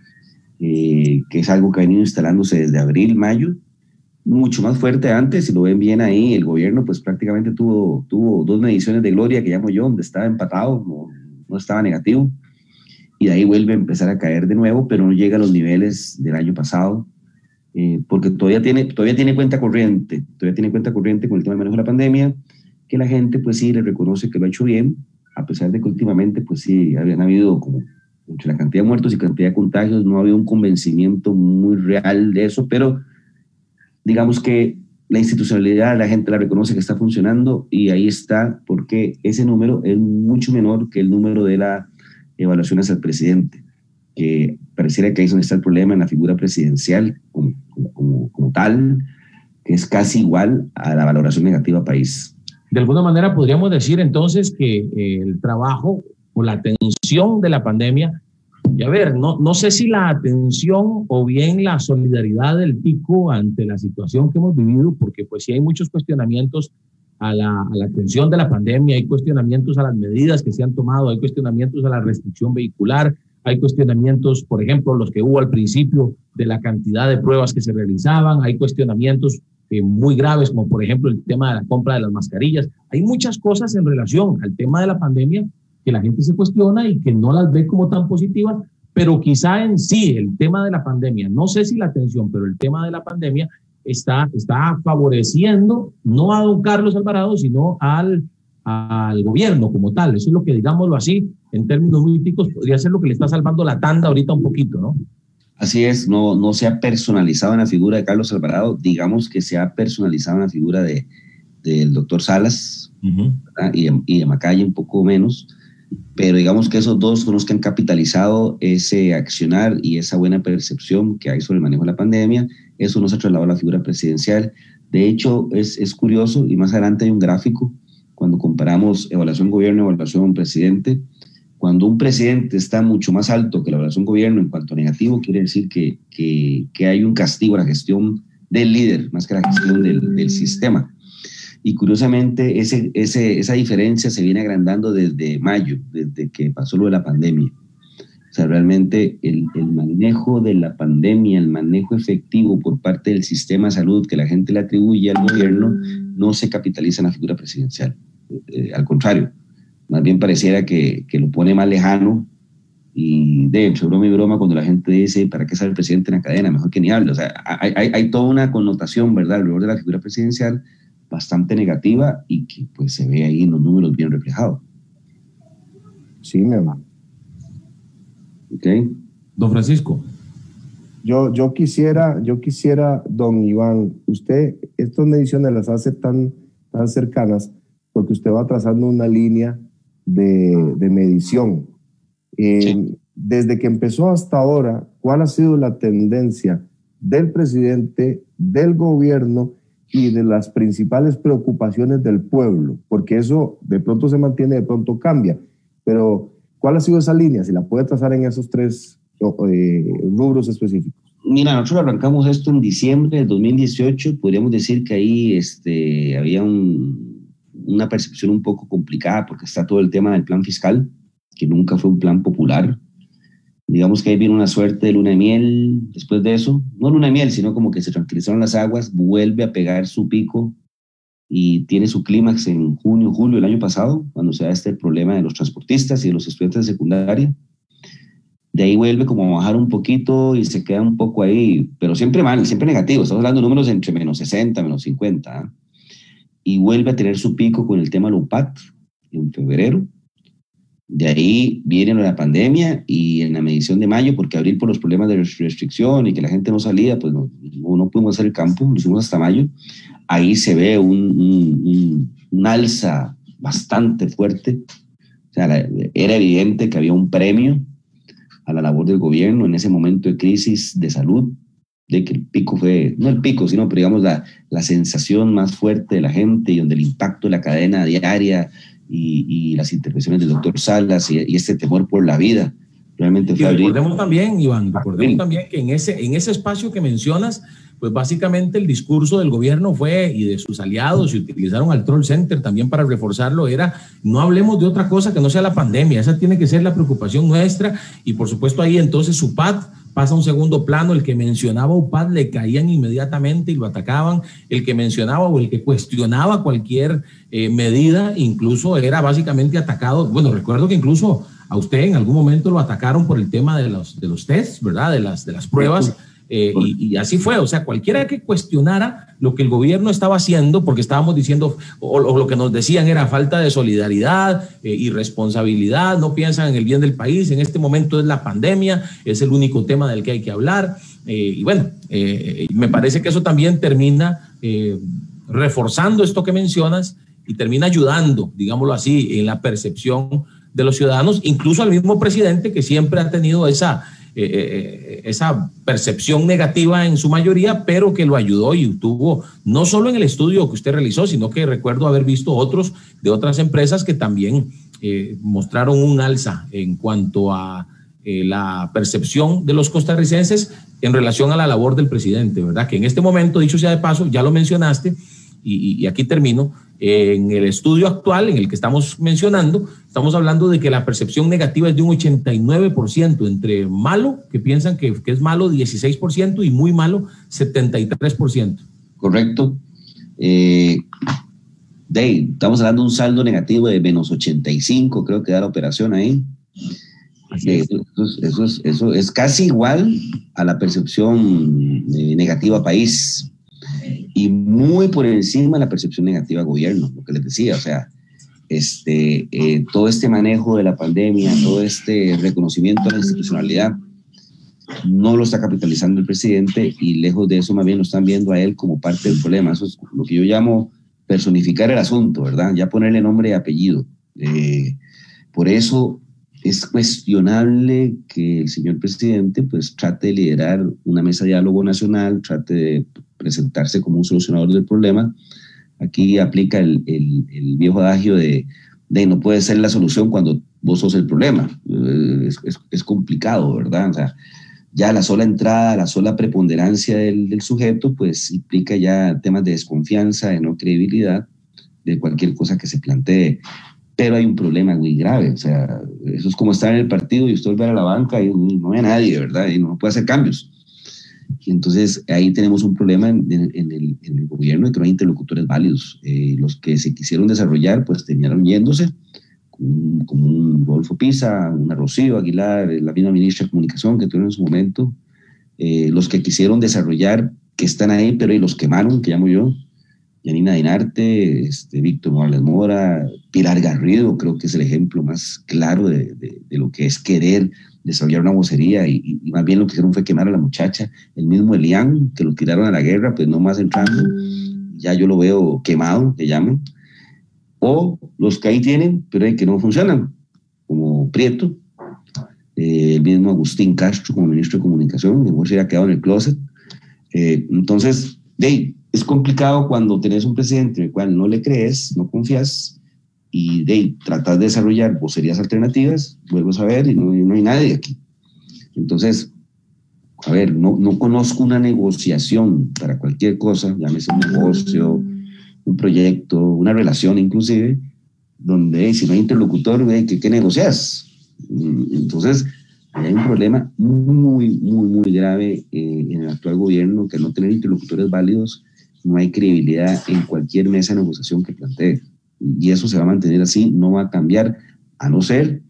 Eh, que es algo que ha venido instalándose desde abril, mayo, mucho más fuerte antes. Si lo ven bien ahí, el gobierno pues prácticamente tuvo, tuvo dos mediciones de gloria, que llamo yo, donde estaba empatado, no, no estaba negativo, y de ahí vuelve a empezar a caer de nuevo, pero no llega a los niveles del año pasado, eh, porque todavía tiene, todavía tiene cuenta corriente, todavía tiene cuenta corriente con el tema del manejo de la pandemia, que la gente pues sí le reconoce que lo ha hecho bien, a pesar de que últimamente pues sí habían habido como entre la cantidad de muertos y cantidad de contagios, no había un convencimiento muy real de eso, pero digamos que la institucionalidad, la gente la reconoce que está funcionando y ahí está, porque ese número es mucho menor que el número de las evaluaciones al presidente, que pareciera que ahí es donde está el problema en la figura presidencial como, como, como tal, que es casi igual a la valoración negativa país. De alguna manera podríamos decir entonces que eh, el trabajo o la atención de la pandemia, y a ver, no, no sé si la atención o bien la solidaridad del tico ante la situación que hemos vivido, porque pues sí hay muchos cuestionamientos a la, a la atención de la pandemia, hay cuestionamientos a las medidas que se han tomado, hay cuestionamientos a la restricción vehicular, hay cuestionamientos, por ejemplo, los que hubo al principio de la cantidad de pruebas que se realizaban, hay cuestionamientos eh, muy graves, como por ejemplo el tema de la compra de las mascarillas. Hay muchas cosas en relación al tema de la pandemia que la gente se cuestiona y que no las ve como tan positivas, pero quizá en sí el tema de la pandemia, no sé si la atención, pero el tema de la pandemia está, está favoreciendo no a don Carlos Alvarado, sino al, al gobierno como tal. Eso es lo que, digámoslo así, en términos muy típicos, podría ser lo que le está salvando la tanda ahorita un poquito, ¿no? Así es, no, no se ha personalizado en la figura de Carlos Alvarado, digamos que se ha personalizado en la figura de, del doctor Salas, uh-huh. y, de, y de Macaya un poco menos, pero digamos que esos dos son los que han capitalizado ese accionar y esa buena percepción que hay sobre el manejo de la pandemia. Eso no se ha trasladado a la figura presidencial. De hecho, es, es curioso, y más adelante hay un gráfico, cuando comparamos evaluación gobierno, evaluación presidente. Cuando un presidente está mucho más alto que la evaluación gobierno en cuanto a negativo, quiere decir que, que, que hay un castigo a la gestión del líder, más que a la gestión del, del sistema. Y curiosamente, ese, ese, esa diferencia se viene agrandando desde mayo, desde que pasó lo de la pandemia. O sea, realmente el, el manejo de la pandemia, el manejo efectivo por parte del sistema de salud que la gente le atribuye al gobierno, no se capitaliza en la figura presidencial. Eh, al contrario, más bien pareciera que, que lo pone más lejano. Y de hecho, broma y broma, cuando la gente dice, ¿para qué sale el presidente en la cadena? Mejor que ni hable. O sea, hay, hay, hay toda una connotación, ¿verdad?, alrededor de la figura presidencial bastante negativa y que pues se ve ahí en los números bien reflejados. Sí, mi hermano. Ok. Don Francisco. Yo, yo quisiera, yo quisiera, don Iván, usted estas mediciones las hace tan, tan cercanas porque usted va trazando una línea de, de medición. Eh, sí. Desde que empezó hasta ahora, ¿cuál ha sido la tendencia del presidente, del gobierno y de las principales preocupaciones del pueblo? Porque eso de pronto se mantiene, de pronto cambia. Pero, ¿cuál ha sido esa línea? Si la puede trazar en esos tres eh, rubros específicos. Mira, nosotros arrancamos esto en diciembre del dos mil dieciocho. Podríamos decir que ahí este, había un, una percepción un poco complicada porque está todo el tema del plan fiscal, que nunca fue un plan popular. Digamos que ahí viene una suerte de luna de miel después de eso. No luna de miel, sino como que se tranquilizaron las aguas, vuelve a pegar su pico y tiene su clímax en junio, julio del año pasado, cuando se da este problema de los transportistas y de los estudiantes de secundaria. De ahí vuelve como a bajar un poquito y se queda un poco ahí, pero siempre mal, siempre negativo. Estamos hablando de números entre menos sesenta, menos cincuenta. ¿eh? Y vuelve a tener su pico con el tema del U P A T en febrero. De ahí viene la pandemia y en la medición de mayo, porque abril por los problemas de restricción y que la gente no salía, pues no, no pudimos hacer el campo, lo hicimos hasta mayo. Ahí se ve un, un, un, un alza bastante fuerte. O sea, la, era evidente que había un premio a la labor del gobierno en ese momento de crisis de salud, de que el pico fue, no el pico, sino, pero digamos, la, la sensación más fuerte de la gente y donde el impacto de la cadena diaria y, y las intervenciones del doctor Salas y, y este temor por la vida, realmente fue abril. Recordemos también, Iván, recordemos también que en ese, en ese espacio que mencionas, pues básicamente el discurso del gobierno fue, y de sus aliados, y utilizaron al Troll Center también para reforzarlo, era no hablemos de otra cosa que no sea la pandemia, esa tiene que ser la preocupación nuestra, y por supuesto ahí entonces U P A T pasa a un segundo plano, el que mencionaba U P A T le caían inmediatamente y lo atacaban, el que mencionaba o el que cuestionaba cualquier eh, medida, incluso era básicamente atacado. Bueno, recuerdo que incluso a usted en algún momento lo atacaron por el tema de los, de los tests, ¿verdad? De las, de las pruebas. Eh, y, y así fue, o sea, cualquiera que cuestionara lo que el gobierno estaba haciendo, porque estábamos diciendo, o, o lo que nos decían era falta de solidaridad, eh, irresponsabilidad, no piensan en el bien del país, en este momento es la pandemia, es el único tema del que hay que hablar, eh, y bueno, eh, me parece que eso también termina eh, reforzando esto que mencionas y termina ayudando, digámoslo así, en la percepción de los ciudadanos, incluso al mismo presidente que siempre ha tenido esa... Eh, eh, esa percepción negativa en su mayoría, pero que lo ayudó y tuvo, no solo en el estudio que usted realizó, sino que recuerdo haber visto otros de otras empresas que también eh, mostraron un alza en cuanto a eh, la percepción de los costarricenses en relación a la labor del presidente, ¿verdad? Que en este momento, dicho sea de paso, ya lo mencionaste, y, y aquí termino, en el estudio actual en el que estamos mencionando, estamos hablando de que la percepción negativa es de un ochenta y nueve por ciento, entre malo, que piensan que, que es malo, dieciséis por ciento, y muy malo, setenta y tres por ciento. Correcto. Eh, Dave, estamos hablando de un saldo negativo de menos ochenta y cinco, creo que da la operación ahí. Eh, eso, eso, es, eso es casi igual a la percepción eh, negativa país, y muy por encima de la percepción negativa gobierno, lo que les decía, o sea, este, eh, todo este manejo de la pandemia, todo este reconocimiento a la institucionalidad, no lo está capitalizando el presidente, y lejos de eso más bien lo están viendo a él como parte del problema. Eso es lo que yo llamo personificar el asunto, ¿verdad? Ya ponerle nombre y apellido. Eh, por eso es cuestionable que el señor presidente pues trate de liderar una mesa de diálogo nacional, trate de presentarse como un solucionador del problema. Aquí aplica el, el, el viejo adagio de, de no puede ser la solución cuando vos sos el problema. Es, es, es complicado, ¿verdad? O sea, ya la sola entrada, la sola preponderancia del, del sujeto, pues implica ya temas de desconfianza, de no credibilidad de cualquier cosa que se plantee. Pero hay un problema muy grave, o sea, eso es como estar en el partido y usted volver a la banca y no ve a nadie, ¿verdad? Y no puede hacer cambios. Y entonces ahí tenemos un problema en, en, en, el, en el gobierno, de que no hay interlocutores válidos. Eh, los que se quisieron desarrollar, pues terminaron yéndose, como, como un Rodolfo Pisa, una Rocío Aguilar, la misma ministra de Comunicación que tuvieron en su momento. Eh, los que quisieron desarrollar, que están ahí, pero y los quemaron, que llamo yo. Yanina Dinarte, este, Víctor Morales Mora, Pilar Garrido, creo que es el ejemplo más claro de, de, de lo que es querer desarrollar una vocería, y, y, y más bien lo que hicieron fue quemar a la muchacha. El mismo Elian, que lo tiraron a la guerra, pues no más entrando, ya yo lo veo quemado, que llaman. O los que ahí tienen, pero hay que no funcionan, como Prieto, eh, el mismo Agustín Castro como ministro de Comunicación, que mejor se había quedado en el closet. Eh, entonces, de ahí, es complicado cuando tenés un presidente en el cual no le crees, no confías, y de ahí tratas de desarrollar vocerías alternativas, vuelvo a ver, y no, no hay nadie aquí. Entonces, a ver, no, no conozco una negociación para cualquier cosa, llámese un negocio, un proyecto, una relación inclusive, donde hey, si no hay interlocutor, hey, ¿qué, qué negocias? Entonces, hay un problema muy, muy, muy grave eh, en el actual gobierno, que al no tener interlocutores válidos, no hay credibilidad en cualquier mesa de negociación que plantee. Y eso se va a mantener así, no va a cambiar, a no ser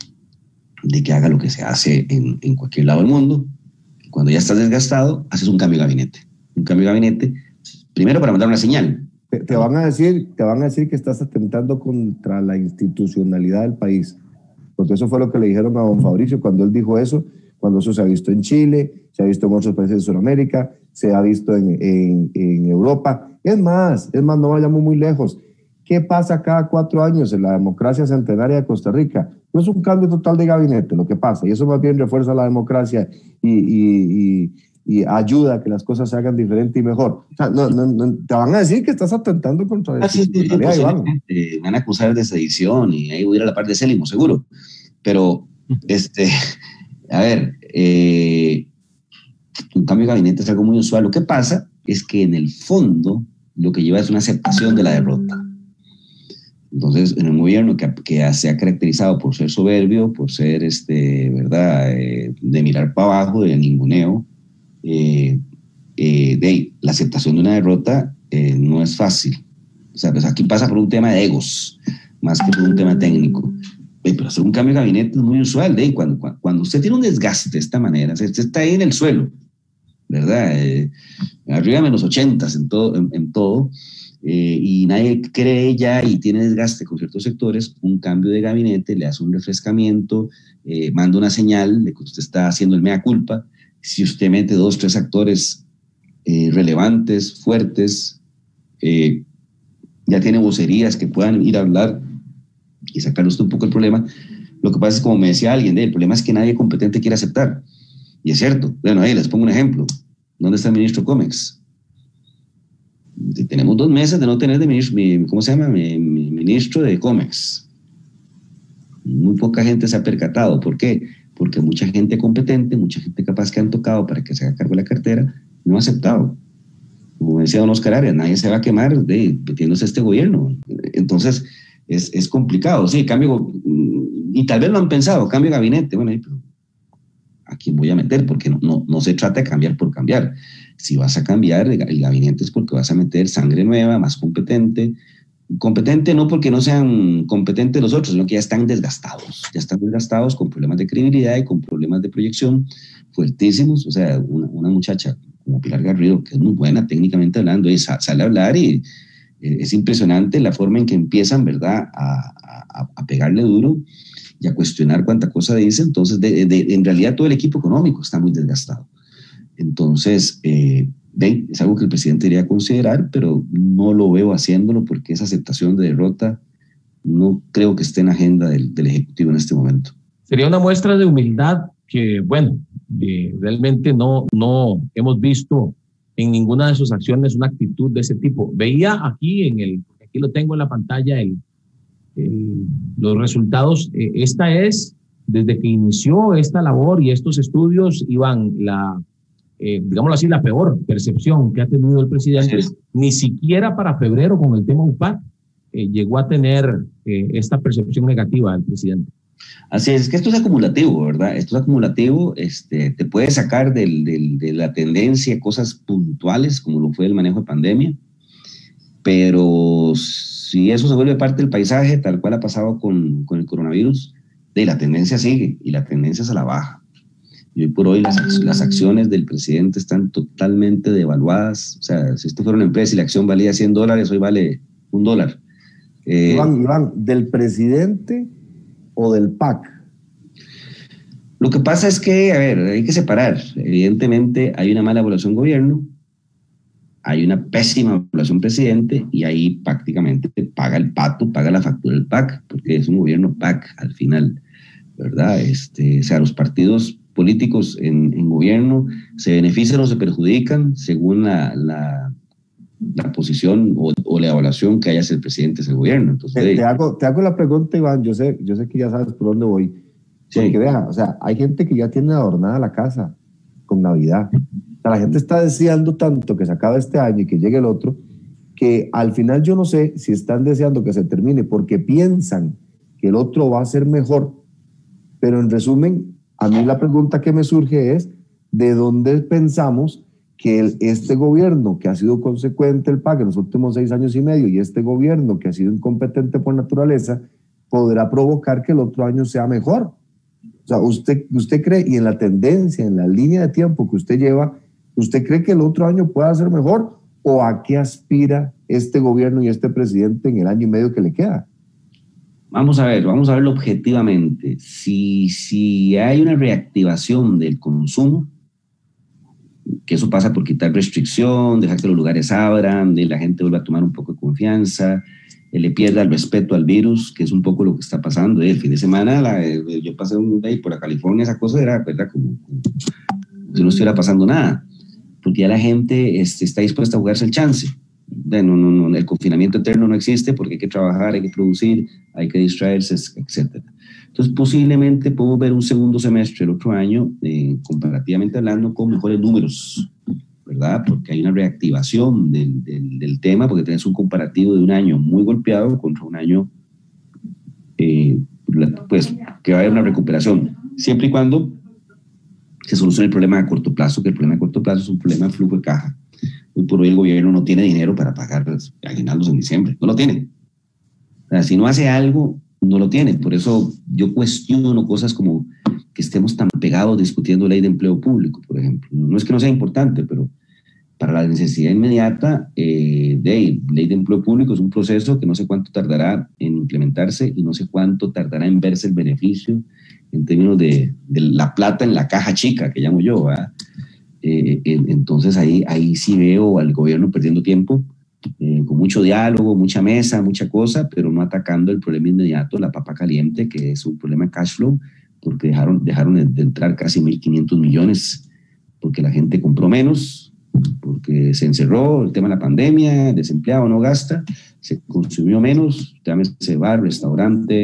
de que haga lo que se hace en, en cualquier lado del mundo. Cuando ya estás desgastado, haces un cambio de gabinete. Un cambio de gabinete, primero para mandar una señal. Te, te, van a decir, te van a decir que estás atentando contra la institucionalidad del país. Porque eso fue lo que le dijeron a don Fabricio cuando él dijo eso, cuando eso se ha visto en Chile, se ha visto en otros países de Sudamérica, se ha visto en, en, en Europa. Es más, es más, no vayamos muy lejos. ¿Qué pasa cada cuatro años en la democracia centenaria de Costa Rica? No es un cambio total de gabinete lo que pasa, y eso más bien refuerza la democracia y, y, y, y ayuda a que las cosas se hagan diferente y mejor. O sea, no, no, no, te van a decir que estás atentando contra la institucionalidad, Iván. Me van a acusar de sedición y ahí voy a ir a la parte de Célimo, seguro. Pero, este, a ver, eh, un cambio de gabinete es algo muy usual. Lo que pasa es que en el fondo lo que lleva es una aceptación de la derrota. Entonces, en un gobierno que, que se ha caracterizado por ser soberbio, por ser, este, ¿verdad?, eh, de mirar para abajo, de ninguneo, eh, eh, de la aceptación de una derrota eh, no es fácil. O sea, pues aquí pasa por un tema de egos, más que por un tema técnico. Eh, pero hacer un cambio de gabinete es muy usual. De cuando, cuando, cuando usted tiene un desgaste de esta manera, usted está ahí en el suelo, ¿verdad? Eh, arriba de menos ochentas en todo, en, en todo eh, y nadie cree ya y tiene desgaste con ciertos sectores, un cambio de gabinete le hace un refrescamiento, eh, manda una señal de que usted está haciendo el mea culpa. Si usted mete dos, tres actores eh, relevantes, fuertes, eh, ya tiene vocerías que puedan ir a hablar y sacarle usted un poco el problema. Lo que pasa es, como me decía alguien, el problema es que nadie competente quiere aceptar. Y es cierto. Bueno, ahí les pongo un ejemplo. ¿Dónde está el ministro Comex? Tenemos dos meses de no tener de ministro, mi, ¿cómo se llama? Mi, mi ministro de Comex. Muy poca gente se ha percatado. ¿Por qué? Porque mucha gente competente, mucha gente capaz que han tocado para que se haga cargo de la cartera, no ha aceptado. como decía don Oscar Arias, nadie se va a quemar de metiéndose a este gobierno. Entonces, es, es complicado. Sí, cambio, y tal vez lo han pensado, cambio de gabinete. Bueno, pero ¿a quién voy a meter? Porque no, no, no se trata de cambiar por cambiar. Si vas a cambiar el gabinete es porque vas a meter sangre nueva, más competente. Competente no porque no sean competentes los otros, sino que ya están desgastados. Ya están desgastados con problemas de credibilidad y con problemas de proyección fuertísimos. O sea, una, una muchacha como Pilar Garrido, que es muy buena técnicamente hablando, y sale a hablar y es impresionante la forma en que empiezan, ¿verdad?, a, a, a pegarle duro y a cuestionar cuánta cosa dice. Entonces, de, de, en realidad todo el equipo económico está muy desgastado. Entonces, eh, ven, es algo que el presidente debería considerar, pero no lo veo haciéndolo porque esa aceptación de derrota no creo que esté en la agenda del, del Ejecutivo en este momento. Sería una muestra de humildad que, bueno, eh, realmente no, no hemos visto en ninguna de sus acciones una actitud de ese tipo. Veía aquí, en el, aquí lo tengo en la pantalla, el, el, los resultados. Eh, esta es, desde que inició esta labor y estos estudios, Iván, la, eh, digámoslo así, la peor percepción que ha tenido el presidente. Ni siquiera para febrero con el tema U P A C eh, llegó a tener eh, esta percepción negativa del presidente. Así es, es que esto es acumulativo, ¿verdad? Esto es acumulativo, este, te puede sacar del, del, de la tendencia cosas puntuales, como lo fue el manejo de pandemia, pero si eso se vuelve parte del paisaje, tal cual ha pasado con, con el coronavirus, de la tendencia sigue, y la tendencia es a la baja. Y hoy por hoy las, las acciones del presidente están totalmente devaluadas. O sea, si esto fuera una empresa y la acción valía cien dólares, hoy vale un dólar. Eh, Iván, Iván, ¿del presidente o del P A C? Lo que pasa es que, a ver, hay que separar. Evidentemente hay una mala evaluación gobierno, hay una pésima evaluación presidente, y ahí prácticamente paga el pato, paga la factura del P A C, porque es un gobierno P A C al final, ¿verdad? Este, o sea, los partidos políticos en, en gobierno se benefician o se perjudican según la, la, la posición o, o la evaluación que haya hacia el presidente del gobierno. Entonces, te, te, hago, te hago la pregunta, Iván, yo sé, yo sé que ya sabes por dónde voy. Porque sí, vea, o sea, hay gente que ya tiene adornada la casa con Navidad. O sea, la gente está deseando tanto que se acabe este año y que llegue el otro, que al final yo no sé si están deseando que se termine porque piensan que el otro va a ser mejor. Pero en resumen, a mí la pregunta que me surge es, ¿de dónde pensamos que el, este gobierno que ha sido consecuente el P A C en los últimos seis años y medio y este gobierno que ha sido incompetente por naturaleza podrá provocar que el otro año sea mejor? O sea, usted, usted cree, y en la tendencia, en la línea de tiempo que usted lleva, ¿usted cree que el otro año pueda ser mejor? ¿O a qué aspira este gobierno y este presidente en el año y medio que le queda? Vamos a ver, vamos a verlo objetivamente. Si, si hay una reactivación del consumo, que eso pasa por quitar restricción, dejar que los lugares abran, de la gente vuelva a tomar un poco de confianza, le pierda el respeto al virus, que es un poco lo que está pasando. El fin de semana la, yo pasé un day por la California, esa cosa era, ¿verdad?, como, como si no estuviera pasando nada, porque ya la gente este, está dispuesta a jugarse el chance. Bueno, no, no, el confinamiento eterno no existe porque hay que trabajar, hay que producir, hay que distraerse, etcétera. Entonces, posiblemente podemos ver un segundo semestre el otro año, eh, comparativamente hablando, con mejores números, ¿verdad? Porque hay una reactivación del, del, del tema, porque tienes un comparativo de un año muy golpeado contra un año, eh, pues, que va a haber una recuperación, siempre y cuando se solucione el problema a corto plazo, que el problema a corto plazo es un problema de flujo de caja. Hoy por hoy el gobierno no tiene dinero para pagar los aguinaldos en diciembre, no lo tiene. O sea, si no hace algo, no lo tiene. Por eso yo cuestiono cosas como que estemos tan pegados discutiendo ley de empleo público, por ejemplo. No es que no sea importante, pero para la necesidad inmediata, eh, de ley de empleo público es un proceso que no sé cuánto tardará en implementarse y no sé cuánto tardará en verse el beneficio en términos de, de la plata en la caja chica, que llamo yo, ¿verdad? Eh, entonces ahí, ahí sí veo al gobierno perdiendo tiempo, eh, con mucho diálogo, mucha mesa, mucha cosa, pero no atacando el problema inmediato, la papa caliente, que es un problema de cash flow, porque dejaron, dejaron de, de entrar casi mil quinientos millones, porque la gente compró menos, porque se encerró, el tema de la pandemia, desempleado no gasta, se consumió menos, llámese bar, restaurante,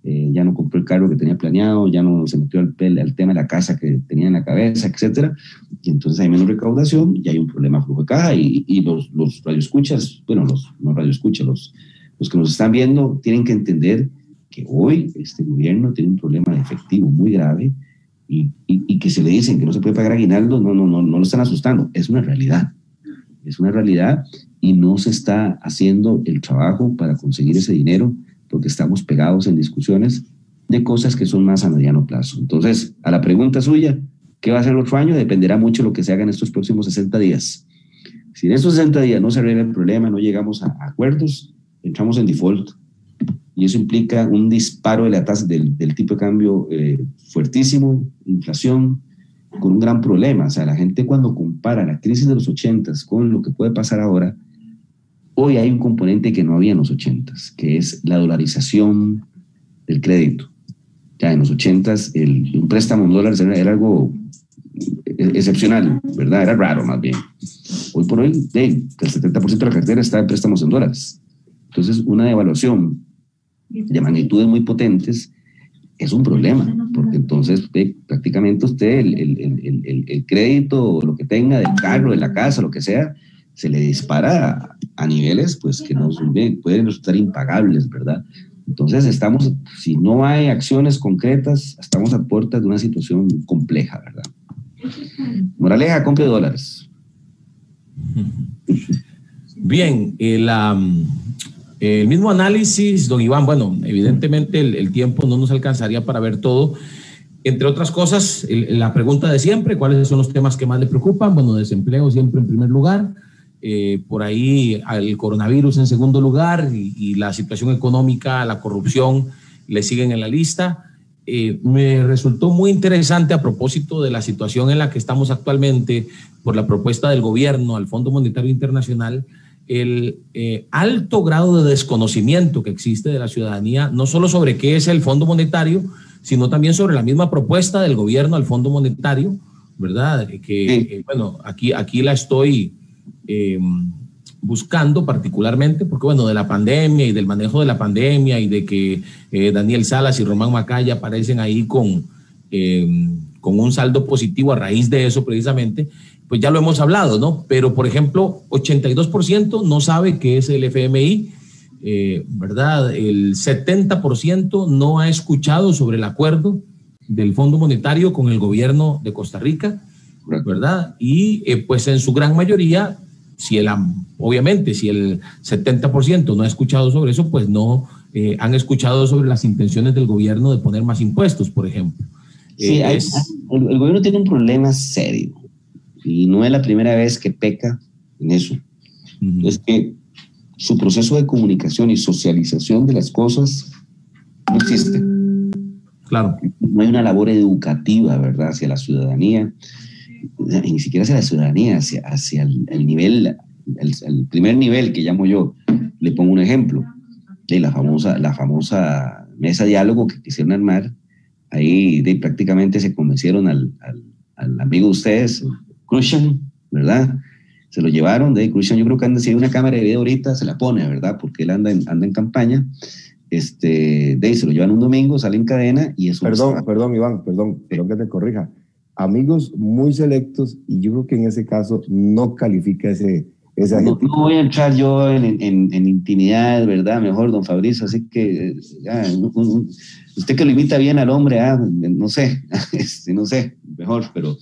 eh, ya no compró el carro que tenía planeado, ya no se metió al, al tema de la casa que tenía en la cabeza, etcétera, y entonces hay menos recaudación y hay un problema de flujo de caja, y, y los, los radioescuchas, bueno, los no radioescuchas, los, los que nos están viendo tienen que entender que hoy este gobierno tiene un problema de efectivo muy grave, y, y, y que se le dicen que no se puede pagar aguinaldo, no, no, no, no lo están asustando, es una realidad, es una realidad, y no se está haciendo el trabajo para conseguir ese dinero, porque estamos pegados en discusiones de cosas que son más a mediano plazo. Entonces, a la pregunta suya, ¿qué va a hacer el otro año? Dependerá mucho de lo que se haga en estos próximos sesenta días. Si en estos sesenta días no se arregla el problema, no llegamos a acuerdos, entramos en default. Y eso implica un disparo de la tasa del, del tipo de cambio eh, fuertísimo, inflación, con un gran problema. O sea, la gente cuando compara la crisis de los ochentas con lo que puede pasar ahora, hoy hay un componente que no había en los ochentas, que es la dolarización del crédito. Ya en los ochentas el, un préstamo en dólares era, era algo excepcional, ¿verdad? Era raro más bien. Hoy por hoy, hey, el setenta por ciento de la cartera está en préstamos en dólares. Entonces, una devaluación de magnitudes muy potentes es un problema, porque entonces eh, prácticamente usted el, el, el, el, el crédito o lo que tenga del carro, de la casa, lo que sea, se le dispara a niveles pues que no pueden resultar impagables, ¿verdad? Entonces estamos, si no hay acciones concretas, estamos a puertas de una situación compleja, ¿verdad? Moraleja, compre dólares. Bien, el, um, el mismo análisis, don Iván, bueno, evidentemente el, el tiempo no nos alcanzaría para ver todo. Entre otras cosas, el, la pregunta de siempre, ¿cuáles son los temas que más le preocupan? Bueno, desempleo siempre en primer lugar. Eh, por ahí el coronavirus en segundo lugar y, y la situación económica, la corrupción le siguen en la lista. Eh, me resultó muy interesante a propósito de la situación en la que estamos actualmente por la propuesta del gobierno al Fondo Monetario Internacional, el eh, alto grado de desconocimiento que existe de la ciudadanía, no solo sobre qué es el Fondo Monetario, sino también sobre la misma propuesta del gobierno al Fondo Monetario, ¿verdad? Que, sí. eh, bueno, aquí, aquí la estoy Eh, buscando particularmente, porque bueno, de la pandemia y del manejo de la pandemia y de que eh, Daniel Salas y Román Macaya aparecen ahí con, eh, con un saldo positivo a raíz de eso precisamente, pues ya lo hemos hablado, ¿no? Pero por ejemplo, ochenta y dos por ciento no sabe qué es el F M I, eh, ¿verdad? El setenta por ciento no ha escuchado sobre el acuerdo del Fondo Monetario con el gobierno de Costa Rica, ¿verdad? Y eh, pues en su gran mayoría, si el, obviamente, si el setenta por ciento no ha escuchado sobre eso, pues no eh, han escuchado sobre las intenciones del gobierno de poner más impuestos, por ejemplo. Sí, eh, hay, es, el, el gobierno tiene un problema serio y no es la primera vez que peca en eso. Uh-huh. Es que su proceso de comunicación y socialización de las cosas no existe. Claro. No hay una labor educativa, ¿verdad?, hacia la ciudadanía. Ni siquiera hacia la ciudadanía, hacia, hacia el, el nivel, el, el primer nivel que llamo yo. Le pongo un ejemplo de la famosa, la famosa mesa de diálogo que quisieron armar. Ahí de, prácticamente se convencieron al, al, al amigo de ustedes, Krushan, ¿verdad? Se lo llevaron, de Krushan, yo creo que anda, si hay una cámara de video ahorita, se la pone, ¿verdad? Porque él anda en, anda en campaña. Este, de ahí se lo llevan un domingo, sale en cadena y eso. Perdón, perdón, Iván, perdón, perdón que te corrija. Amigos muy selectos, y yo creo que en ese caso no califica ese, ese no, no voy a entrar yo en, en, en intimidad, ¿verdad? Mejor, don Fabricio, así que ah, un, un, usted que lo imita bien al hombre, ah, no sé, no sé, mejor, pero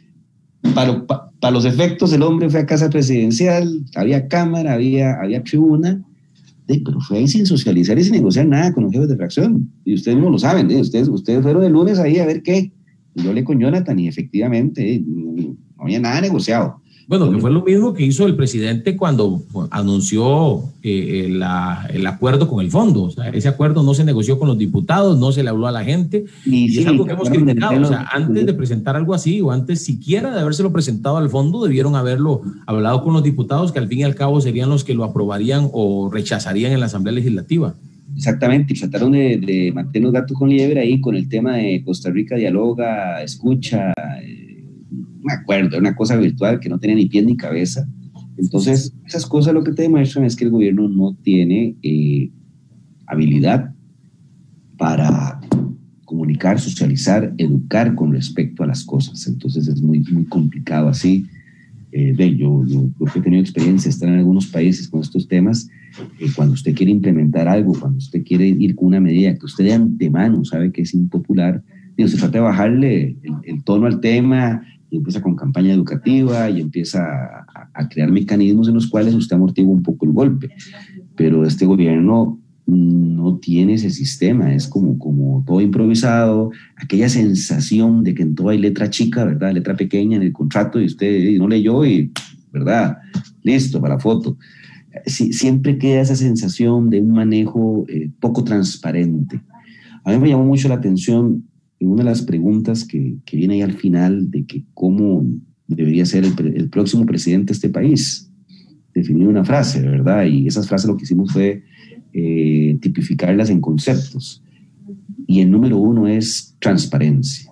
para, para, para los efectos el hombre fue a casa presidencial, había cámara, había, había tribuna, de, pero fue ahí sin socializar y sin negociar nada con los jefes de fracción, y ustedes no lo saben, ¿eh? ustedes, ustedes fueron el lunes ahí a ver qué. Yo hablé con Jonathan y efectivamente no había nada negociado. Bueno, que fue lo mismo que hizo el presidente cuando anunció eh, la, el acuerdo con el fondo. O sea, ese acuerdo no se negoció con los diputados, no se le habló a la gente. Y, y sí, es algo que hemos criticado. O sea, antes de presentar algo así, o antes siquiera de habérselo presentado al fondo, debieron haberlo hablado con los diputados, que al fin y al cabo serían los que lo aprobarían o rechazarían en la Asamblea Legislativa. Exactamente, y trataron de, de mantener los gatos con liebre ahí con el tema de Costa Rica dialoga, escucha, eh, no me acuerdo, una cosa virtual que no tenía ni pies ni cabeza. Entonces, esas cosas lo que te demuestran es que el gobierno no tiene eh, habilidad para comunicar, socializar, educar con respecto a las cosas. Entonces es muy, muy complicado así. Eh, de, yo, yo, yo he tenido experiencia de estar en algunos países con estos temas. Eh, cuando usted quiere implementar algo, cuando usted quiere ir con una medida que usted de antemano sabe que es impopular, digo, se trata de bajarle el, el tono al tema y empieza con campaña educativa y empieza a, a crear mecanismos en los cuales usted amortigua un poco el golpe. Pero este gobierno no tiene ese sistema, es como, como todo improvisado, aquella sensación de que en todo hay letra chica, ¿verdad? Letra pequeña en el contrato y usted no leyó y, ¿verdad? Listo, para la foto. Sí, siempre queda esa sensación de un manejo eh, poco transparente. A mí me llamó mucho la atención en una de las preguntas que, que viene ahí al final de que cómo debería ser el, el próximo presidente de este país. Definir una frase, ¿verdad? Y esas frases lo que hicimos fue Eh, tipificarlas en conceptos. Y el número uno es transparencia.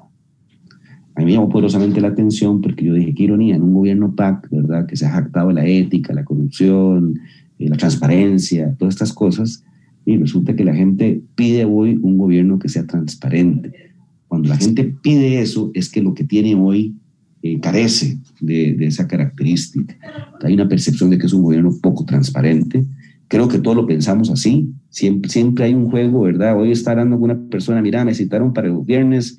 A mí me llamó poderosamente la atención porque yo dije, qué ironía, en un gobierno P A C, ¿verdad?, que se ha jactado de la ética, la corrupción, eh, la transparencia, todas estas cosas, y resulta que la gente pide hoy un gobierno que sea transparente. Cuando la gente pide eso, es que lo que tiene hoy eh, carece de, de esa característica. Hay una percepción de que es un gobierno poco transparente. Creo que todos lo pensamos así. Siempre, siempre hay un juego, ¿verdad? Hoy está hablando con una persona, mira, me citaron para el viernes,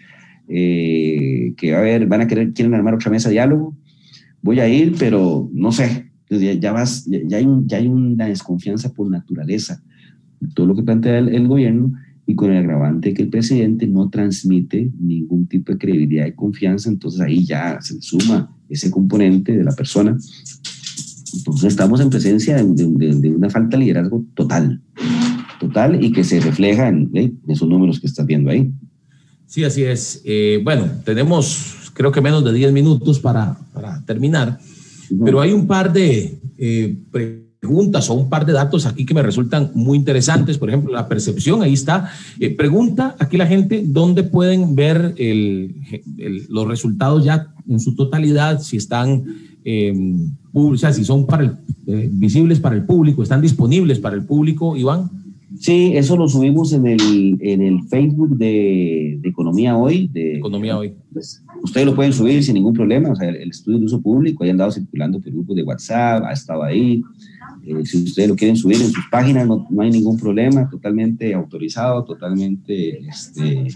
eh, que va a haber, van a querer, quieren armar otra mesa de diálogo. Voy a ir, pero no sé. Ya, ya, vas, ya, ya, hay un, ya hay una desconfianza por naturaleza de todo lo que plantea el, el gobierno, y con el agravante que el presidente no transmite ningún tipo de credibilidad y confianza. Entonces ahí ya se suma ese componente de la persona. Entonces estamos en presencia de, de, de una falta de liderazgo total, total, y que se refleja en, en esos números que estás viendo ahí. Sí, así es. Eh, bueno, tenemos creo que menos de diez minutos para, para terminar, uh-huh. pero hay un par de eh, preguntas o un par de datos aquí que me resultan muy interesantes. Por ejemplo, la percepción, ahí está. Eh, pregunta aquí la gente dónde pueden ver el, el, los resultados ya en su totalidad, si están... Eh, o sea, si son para el, eh, visibles para el público, están disponibles para el público, Iván. Sí, eso lo subimos en el, en el Facebook de, de Economía Hoy. De, Economía Hoy. Pues, ustedes lo pueden subir sin ningún problema, o sea, el, el estudio de uso público, ahí han andado circulando por grupos de WhatsApp, ha estado ahí. Eh, si ustedes lo quieren subir en sus páginas, no, no hay ningún problema, totalmente autorizado, totalmente... Este,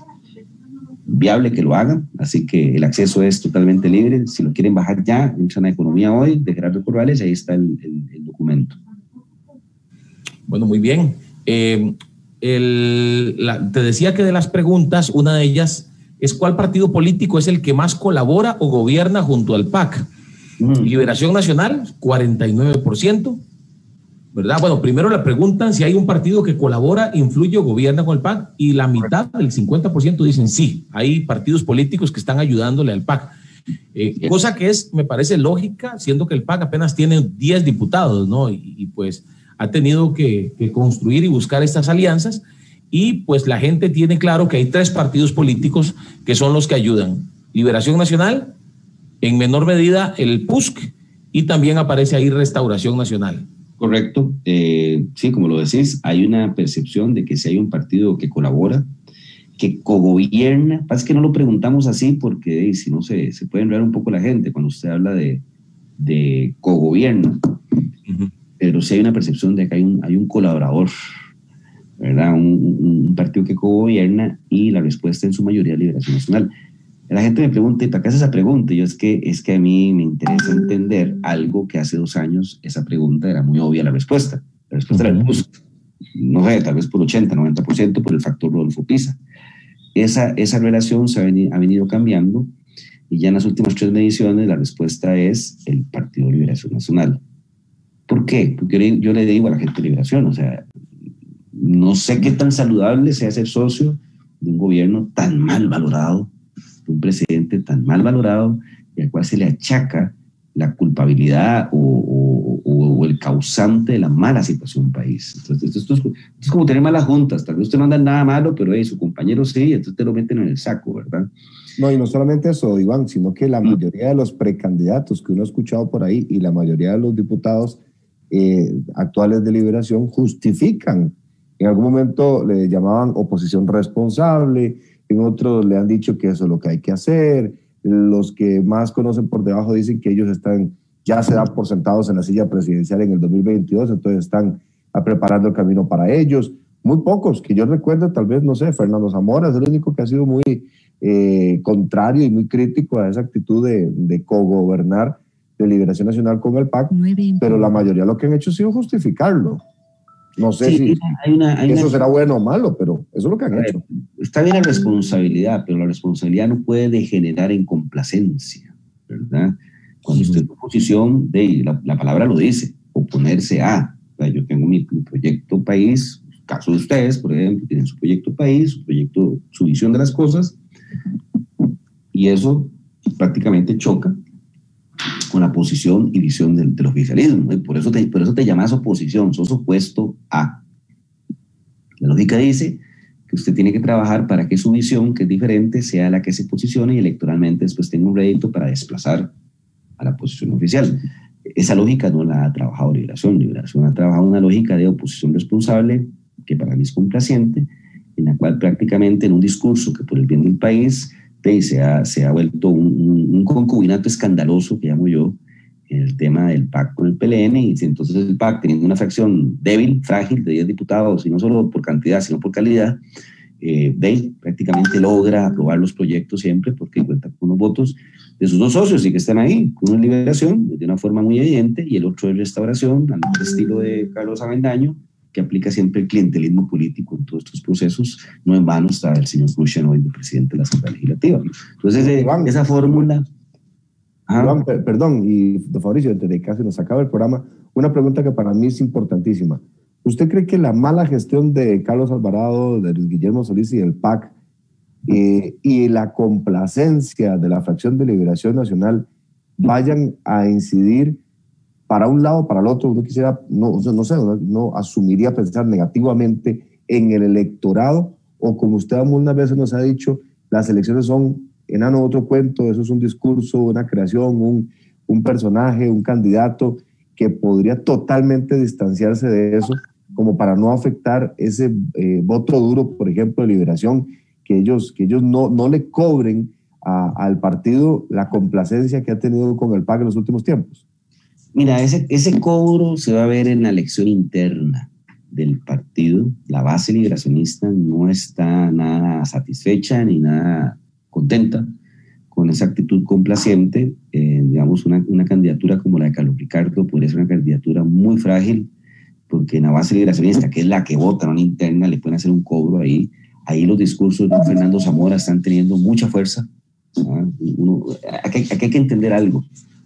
viable que lo hagan, así que el acceso es totalmente libre. Si lo quieren bajar ya, entran a Economía Hoy de Gerardo Corrales, ahí está el, el, el documento. Bueno, muy bien. Eh, el, la, te decía que de las preguntas, una de ellas es ¿cuál partido político es el que más colabora o gobierna junto al P A C? Mm. Liberación Nacional, cuarenta y nueve por ciento. ¿Verdad? Bueno, primero le preguntan si hay un partido que colabora, influye o gobierna con el P A C, y la mitad del cincuenta por ciento dicen sí, hay partidos políticos que están ayudándole al P A C. Eh, cosa que es, me parece lógica, siendo que el P A C apenas tiene diez diputados, ¿no? Y, y pues ha tenido que, que construir y buscar estas alianzas, y pues la gente tiene claro que hay tres partidos políticos que son los que ayudan. Liberación Nacional, en menor medida el P U S C, y también aparece ahí Restauración Nacional. Correcto, eh, sí, como lo decís, hay una percepción de que si hay un partido que colabora, que cogobierna. Pasa que no lo preguntamos así porque eh, si no se, se puede enredar un poco la gente cuando usted habla de, de cogobierno, uh-huh. pero sí hay una percepción de que hay un, hay un colaborador, ¿verdad? Un, un partido que cogobierna, y la respuesta en su mayoría es Liberación Nacional. La gente me pregunta, ¿y para qué hace esa pregunta? Y yo es que, es que a mí me interesa entender algo que hace dos años esa pregunta era muy obvia la respuesta. La respuesta uh-huh. era el P U S C. No sé, tal vez por ochenta, noventa por ciento por el factor Rodolfo Pisa. Esa, esa relación se ha venido, ha venido cambiando, y ya en las últimas tres mediciones la respuesta es el Partido Liberación Nacional. ¿Por qué? Porque yo le digo a la gente de Liberación, o sea, no sé qué tan saludable sea ser socio de un gobierno tan mal valorado, un presidente tan mal valorado, y al cual se le achaca la culpabilidad o, o, o, o el causante de la mala situación del país. Entonces, esto, esto, es, esto es como tener malas juntas. Tal vez usted no anda en nada malo, pero hey, su compañero sí, entonces te lo meten en el saco, ¿verdad? No, y no solamente eso, Iván, sino que la mayoría de los precandidatos que uno ha escuchado por ahí y la mayoría de los diputados eh, actuales de Liberación justifican En algún momento le llamaban oposición responsable, en otros le han dicho que eso es lo que hay que hacer. Los que más conocen por debajo dicen que ellos están, ya se dan por sentados en la silla presidencial en el dos mil veintidós, entonces están preparando el camino para ellos. Muy pocos, que yo recuerdo, tal vez, no sé, Fernando Zamora es el único que ha sido muy eh, contrario y muy crítico a esa actitud de, de cogobernar de Liberación Nacional con el P A C, pero la mayoría lo que han hecho ha sido justificarlo. No sé sí, si hay una, hay eso una... será bueno o malo, pero eso es lo que han hecho. Está bien la responsabilidad, pero la responsabilidad no puede degenerar en complacencia, ¿verdad? Cuando usted en oposición, de, la, la palabra lo dice, oponerse a. O sea, yo tengo mi, mi proyecto país, el caso de ustedes, por ejemplo, tienen su proyecto país, su proyecto, su visión de las cosas, y eso prácticamente choca con la posición y visión del, del oficialismo. ¿eh? Por, eso te, por eso te llamas oposición, sos opuesto a. La lógica dice que usted tiene que trabajar para que su visión, que es diferente, sea la que se posicione y electoralmente después tenga un rédito para desplazar a la posición oficial. Esa lógica no la ha trabajado Liberación. Liberación ha trabajado una lógica de oposición responsable, que para mí es complaciente, en la cual prácticamente en un discurso que por el bien del país se ha, se ha vuelto un, un, un concubinato escandaloso, que llamo yo, en el tema del P A C con el P L N, y entonces el P A C, teniendo una fracción débil, frágil, de diez diputados, y no solo por cantidad, sino por calidad, eh, de, prácticamente logra aprobar los proyectos siempre, porque cuenta con los votos de sus dos socios, y que están ahí, uno es Liberación, de una forma muy evidente, y el otro es Restauración, al estilo de Carlos Avendaño, que aplica siempre el clientelismo político en todos estos procesos. No en vano está el señor Crucian hoy de presidente de la Asamblea Legislativa. Entonces, eh, Iván, esa fórmula... Iván, per perdón, y don Fabricio, antes de que casi nos acabe el programa, una pregunta que para mí es importantísima. ¿Usted cree que la mala gestión de Carlos Alvarado, de Luis Guillermo Solís y del P A C, eh, y la complacencia de la fracción de Liberación Nacional vayan a incidir para un lado o para el otro? Uno quisiera, no, no sé, no, no asumiría pensar negativamente en el electorado, o como usted algunas veces nos ha dicho, las elecciones son enano otro cuento, eso es un discurso, una creación, un, un personaje, un candidato que podría totalmente distanciarse de eso, como para no afectar ese eh, voto duro, por ejemplo, de Liberación, que ellos, que ellos no, no le cobren a, al partido la complacencia que ha tenido con el P A C en los últimos tiempos. Mira, ese, ese cobro se va a ver en la elección interna del partido. La base liberacionista no está nada satisfecha ni nada contenta con esa actitud complaciente. Eh, digamos, una, una candidatura como la de Carlos Ricardo podría ser una candidatura muy frágil, porque en la base liberacionista, que es la que vota en una interna, le pueden hacer un cobro ahí. Ahí los discursos de Fernando Zamora están teniendo mucha fuerza. ¿Ah? Uno, aquí, aquí hay que entender algo.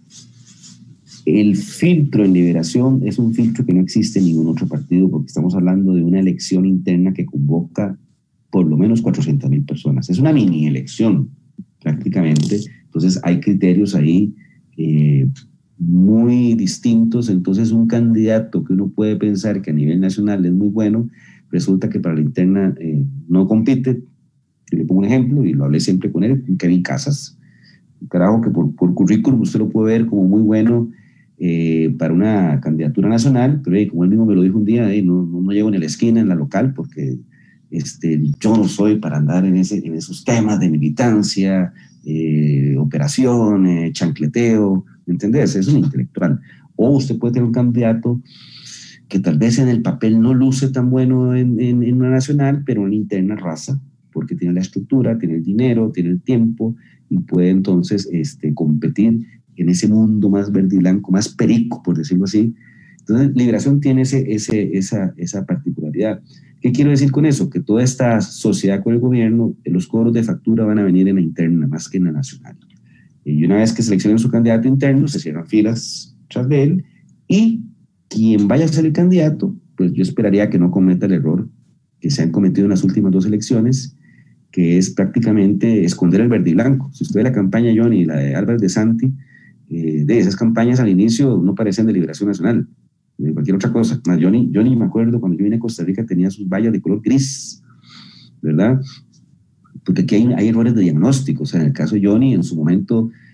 El filtro en Liberación es un filtro que no existe en ningún otro partido, porque estamos hablando de una elección interna que convoca por lo menos cuatrocientas mil personas. Es una mini elección prácticamente. Entonces hay criterios ahí eh, muy distintos. Entonces un candidato que uno puede pensar que a nivel nacional es muy bueno, resulta que para la interna eh, no compite. Yo le pongo un ejemplo, y lo hablé siempre con él, con Kevin Casas, un carajo que por, por currículum usted lo puede ver como muy bueno Eh, para una candidatura nacional, pero eh, como él mismo me lo dijo un día, eh, no, no, no llego en la esquina, en la local, porque este, yo no soy para andar en, ese, en esos temas de militancia, eh, operación, eh, chancleteo, ¿me entendés? Es un intelectual. O usted puede tener un candidato que tal vez en el papel no luce tan bueno en, en, en una nacional, pero en una interna raza, porque tiene la estructura, tiene el dinero, tiene el tiempo, y puede entonces este, competir en ese mundo más verde y blanco, más perico, por decirlo así. Entonces, Liberación tiene ese, ese, esa, esa particularidad. ¿Qué quiero decir con eso? Que toda esta sociedad con el gobierno, los cobros de factura van a venir en la interna, más que en la nacional. Y una vez que seleccionen su candidato interno, se cierran filas tras de él, y quien vaya a ser el candidato, pues yo esperaría que no cometa el error que se han cometido en las últimas dos elecciones, que es prácticamente esconder el verde y blanco. Si usted ve la campaña Johnny y la de Álvarez de Santi, Eh, de esas campañas al inicio no parecían de Liberación Nacional, de cualquier otra cosa. Más Johnny, Johnny, me acuerdo, cuando yo vine a Costa Rica tenía sus vallas de color gris, ¿verdad? Porque aquí hay, hay errores de diagnóstico. O sea, en el caso de Johnny, en su momento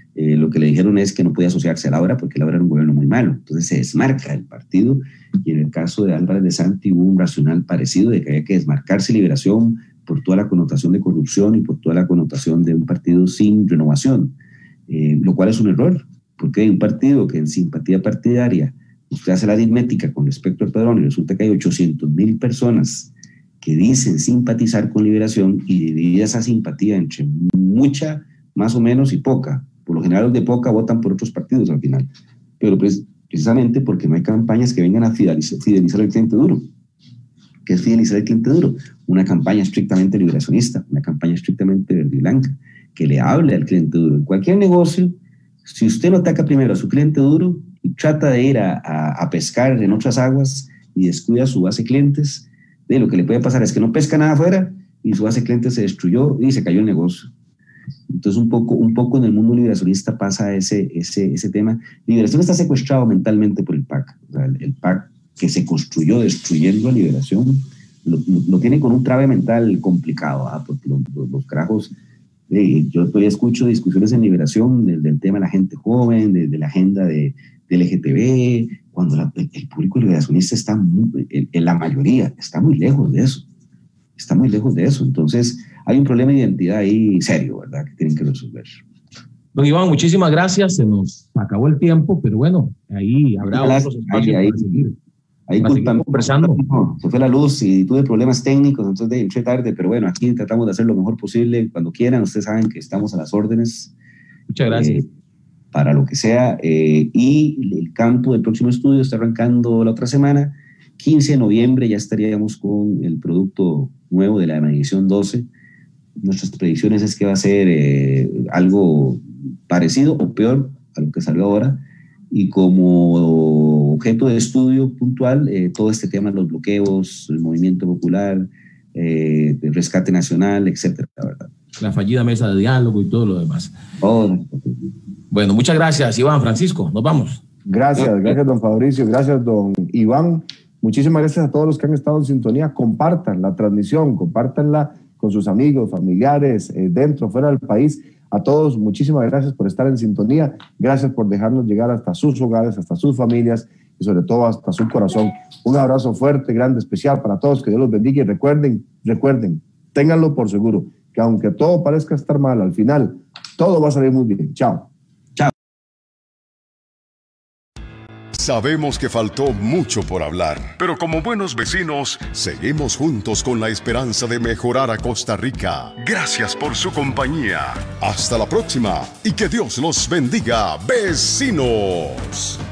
eh, lo que le dijeron es que no podía asociarse a Laura porque Laura era un gobierno muy malo. Entonces se desmarca el partido, y en el caso de Álvarez de Santi hubo un racional parecido de que había que desmarcarse Liberación por toda la connotación de corrupción y por toda la connotación de un partido sin renovación, eh, lo cual es un error, porque hay un partido que en simpatía partidaria, usted hace la aritmética con respecto al padrón y resulta que hay ochocientas mil personas que dicen simpatizar con Liberación, y divide esa simpatía entre mucha, más o menos, y poca. Por lo general los de poca votan por otros partidos al final, pero pues, precisamente porque no hay campañas que vengan a fidelizar, fidelizar al cliente duro. ¿Qué es fidelizar al cliente duro? Una campaña estrictamente liberacionista, una campaña estrictamente verde y blanca, que le hable al cliente duro. En cualquier negocio, si usted no ataca primero a su cliente duro y trata de ir a, a, a pescar en otras aguas y descuida su base de clientes, de lo que le puede pasar es que no pesca nada afuera y su base de clientes se destruyó y se cayó el negocio. Entonces un poco, un poco en el mundo liberacionista pasa ese, ese, ese tema. Liberación está secuestrado mentalmente por el P A C. O sea, el, el P A C que se construyó destruyendo a Liberación lo, lo, lo tiene con un trave mental complicado, ¿ah? Porque los, los, los carajos, eh, yo todavía escucho discusiones en Liberación del, del tema de la gente joven, de, de la agenda de, de L G T B, cuando la, el, el público liberacionista está muy, en, en la mayoría está muy lejos de eso, está muy lejos de eso. Entonces hay un problema de identidad ahí serio, ¿verdad?, que tienen que resolver. Don Iván, muchísimas gracias. Se nos acabó el tiempo, pero bueno, ahí habrá Ojalá, otros espacios ahí, para seguir, ahí para seguir conversando. No, se fue la luz y tuve problemas técnicos, entonces entré tarde, pero bueno, aquí tratamos de hacer lo mejor posible. Cuando quieran, ustedes saben que estamos a las órdenes. Muchas gracias. Eh, para lo que sea. Eh, y el campo del próximo estudio está arrancando la otra semana. quince de noviembre ya estaríamos con el producto nuevo de la edición doce. Nuestras predicciones es que va a ser eh, algo parecido o peor a lo que salió ahora, y como objeto de estudio puntual eh, todo este tema de los bloqueos, el movimiento popular, eh, el rescate nacional, etcétera, ¿verdad? La fallida mesa de diálogo y todo lo demás. Oh. Bueno, muchas gracias, Iván. Francisco, nos vamos. Gracias, gracias, don Fabricio, gracias, don Iván. Muchísimas gracias a todos los que han estado en sintonía. Compartan la transmisión, compártanla con sus amigos, familiares, eh, dentro, fuera del país. A todos, muchísimas gracias por estar en sintonía. Gracias por dejarnos llegar hasta sus hogares, hasta sus familias y sobre todo hasta su corazón. Un abrazo fuerte, grande, especial para todos. Que Dios los bendiga y recuerden, recuerden, ténganlo por seguro, que aunque todo parezca estar mal, al final todo va a salir muy bien. Chao. Sabemos que faltó mucho por hablar, pero como buenos vecinos, seguimos juntos con la esperanza de mejorar a Costa Rica. Gracias por su compañía. Hasta la próxima y que Dios los bendiga, vecinos.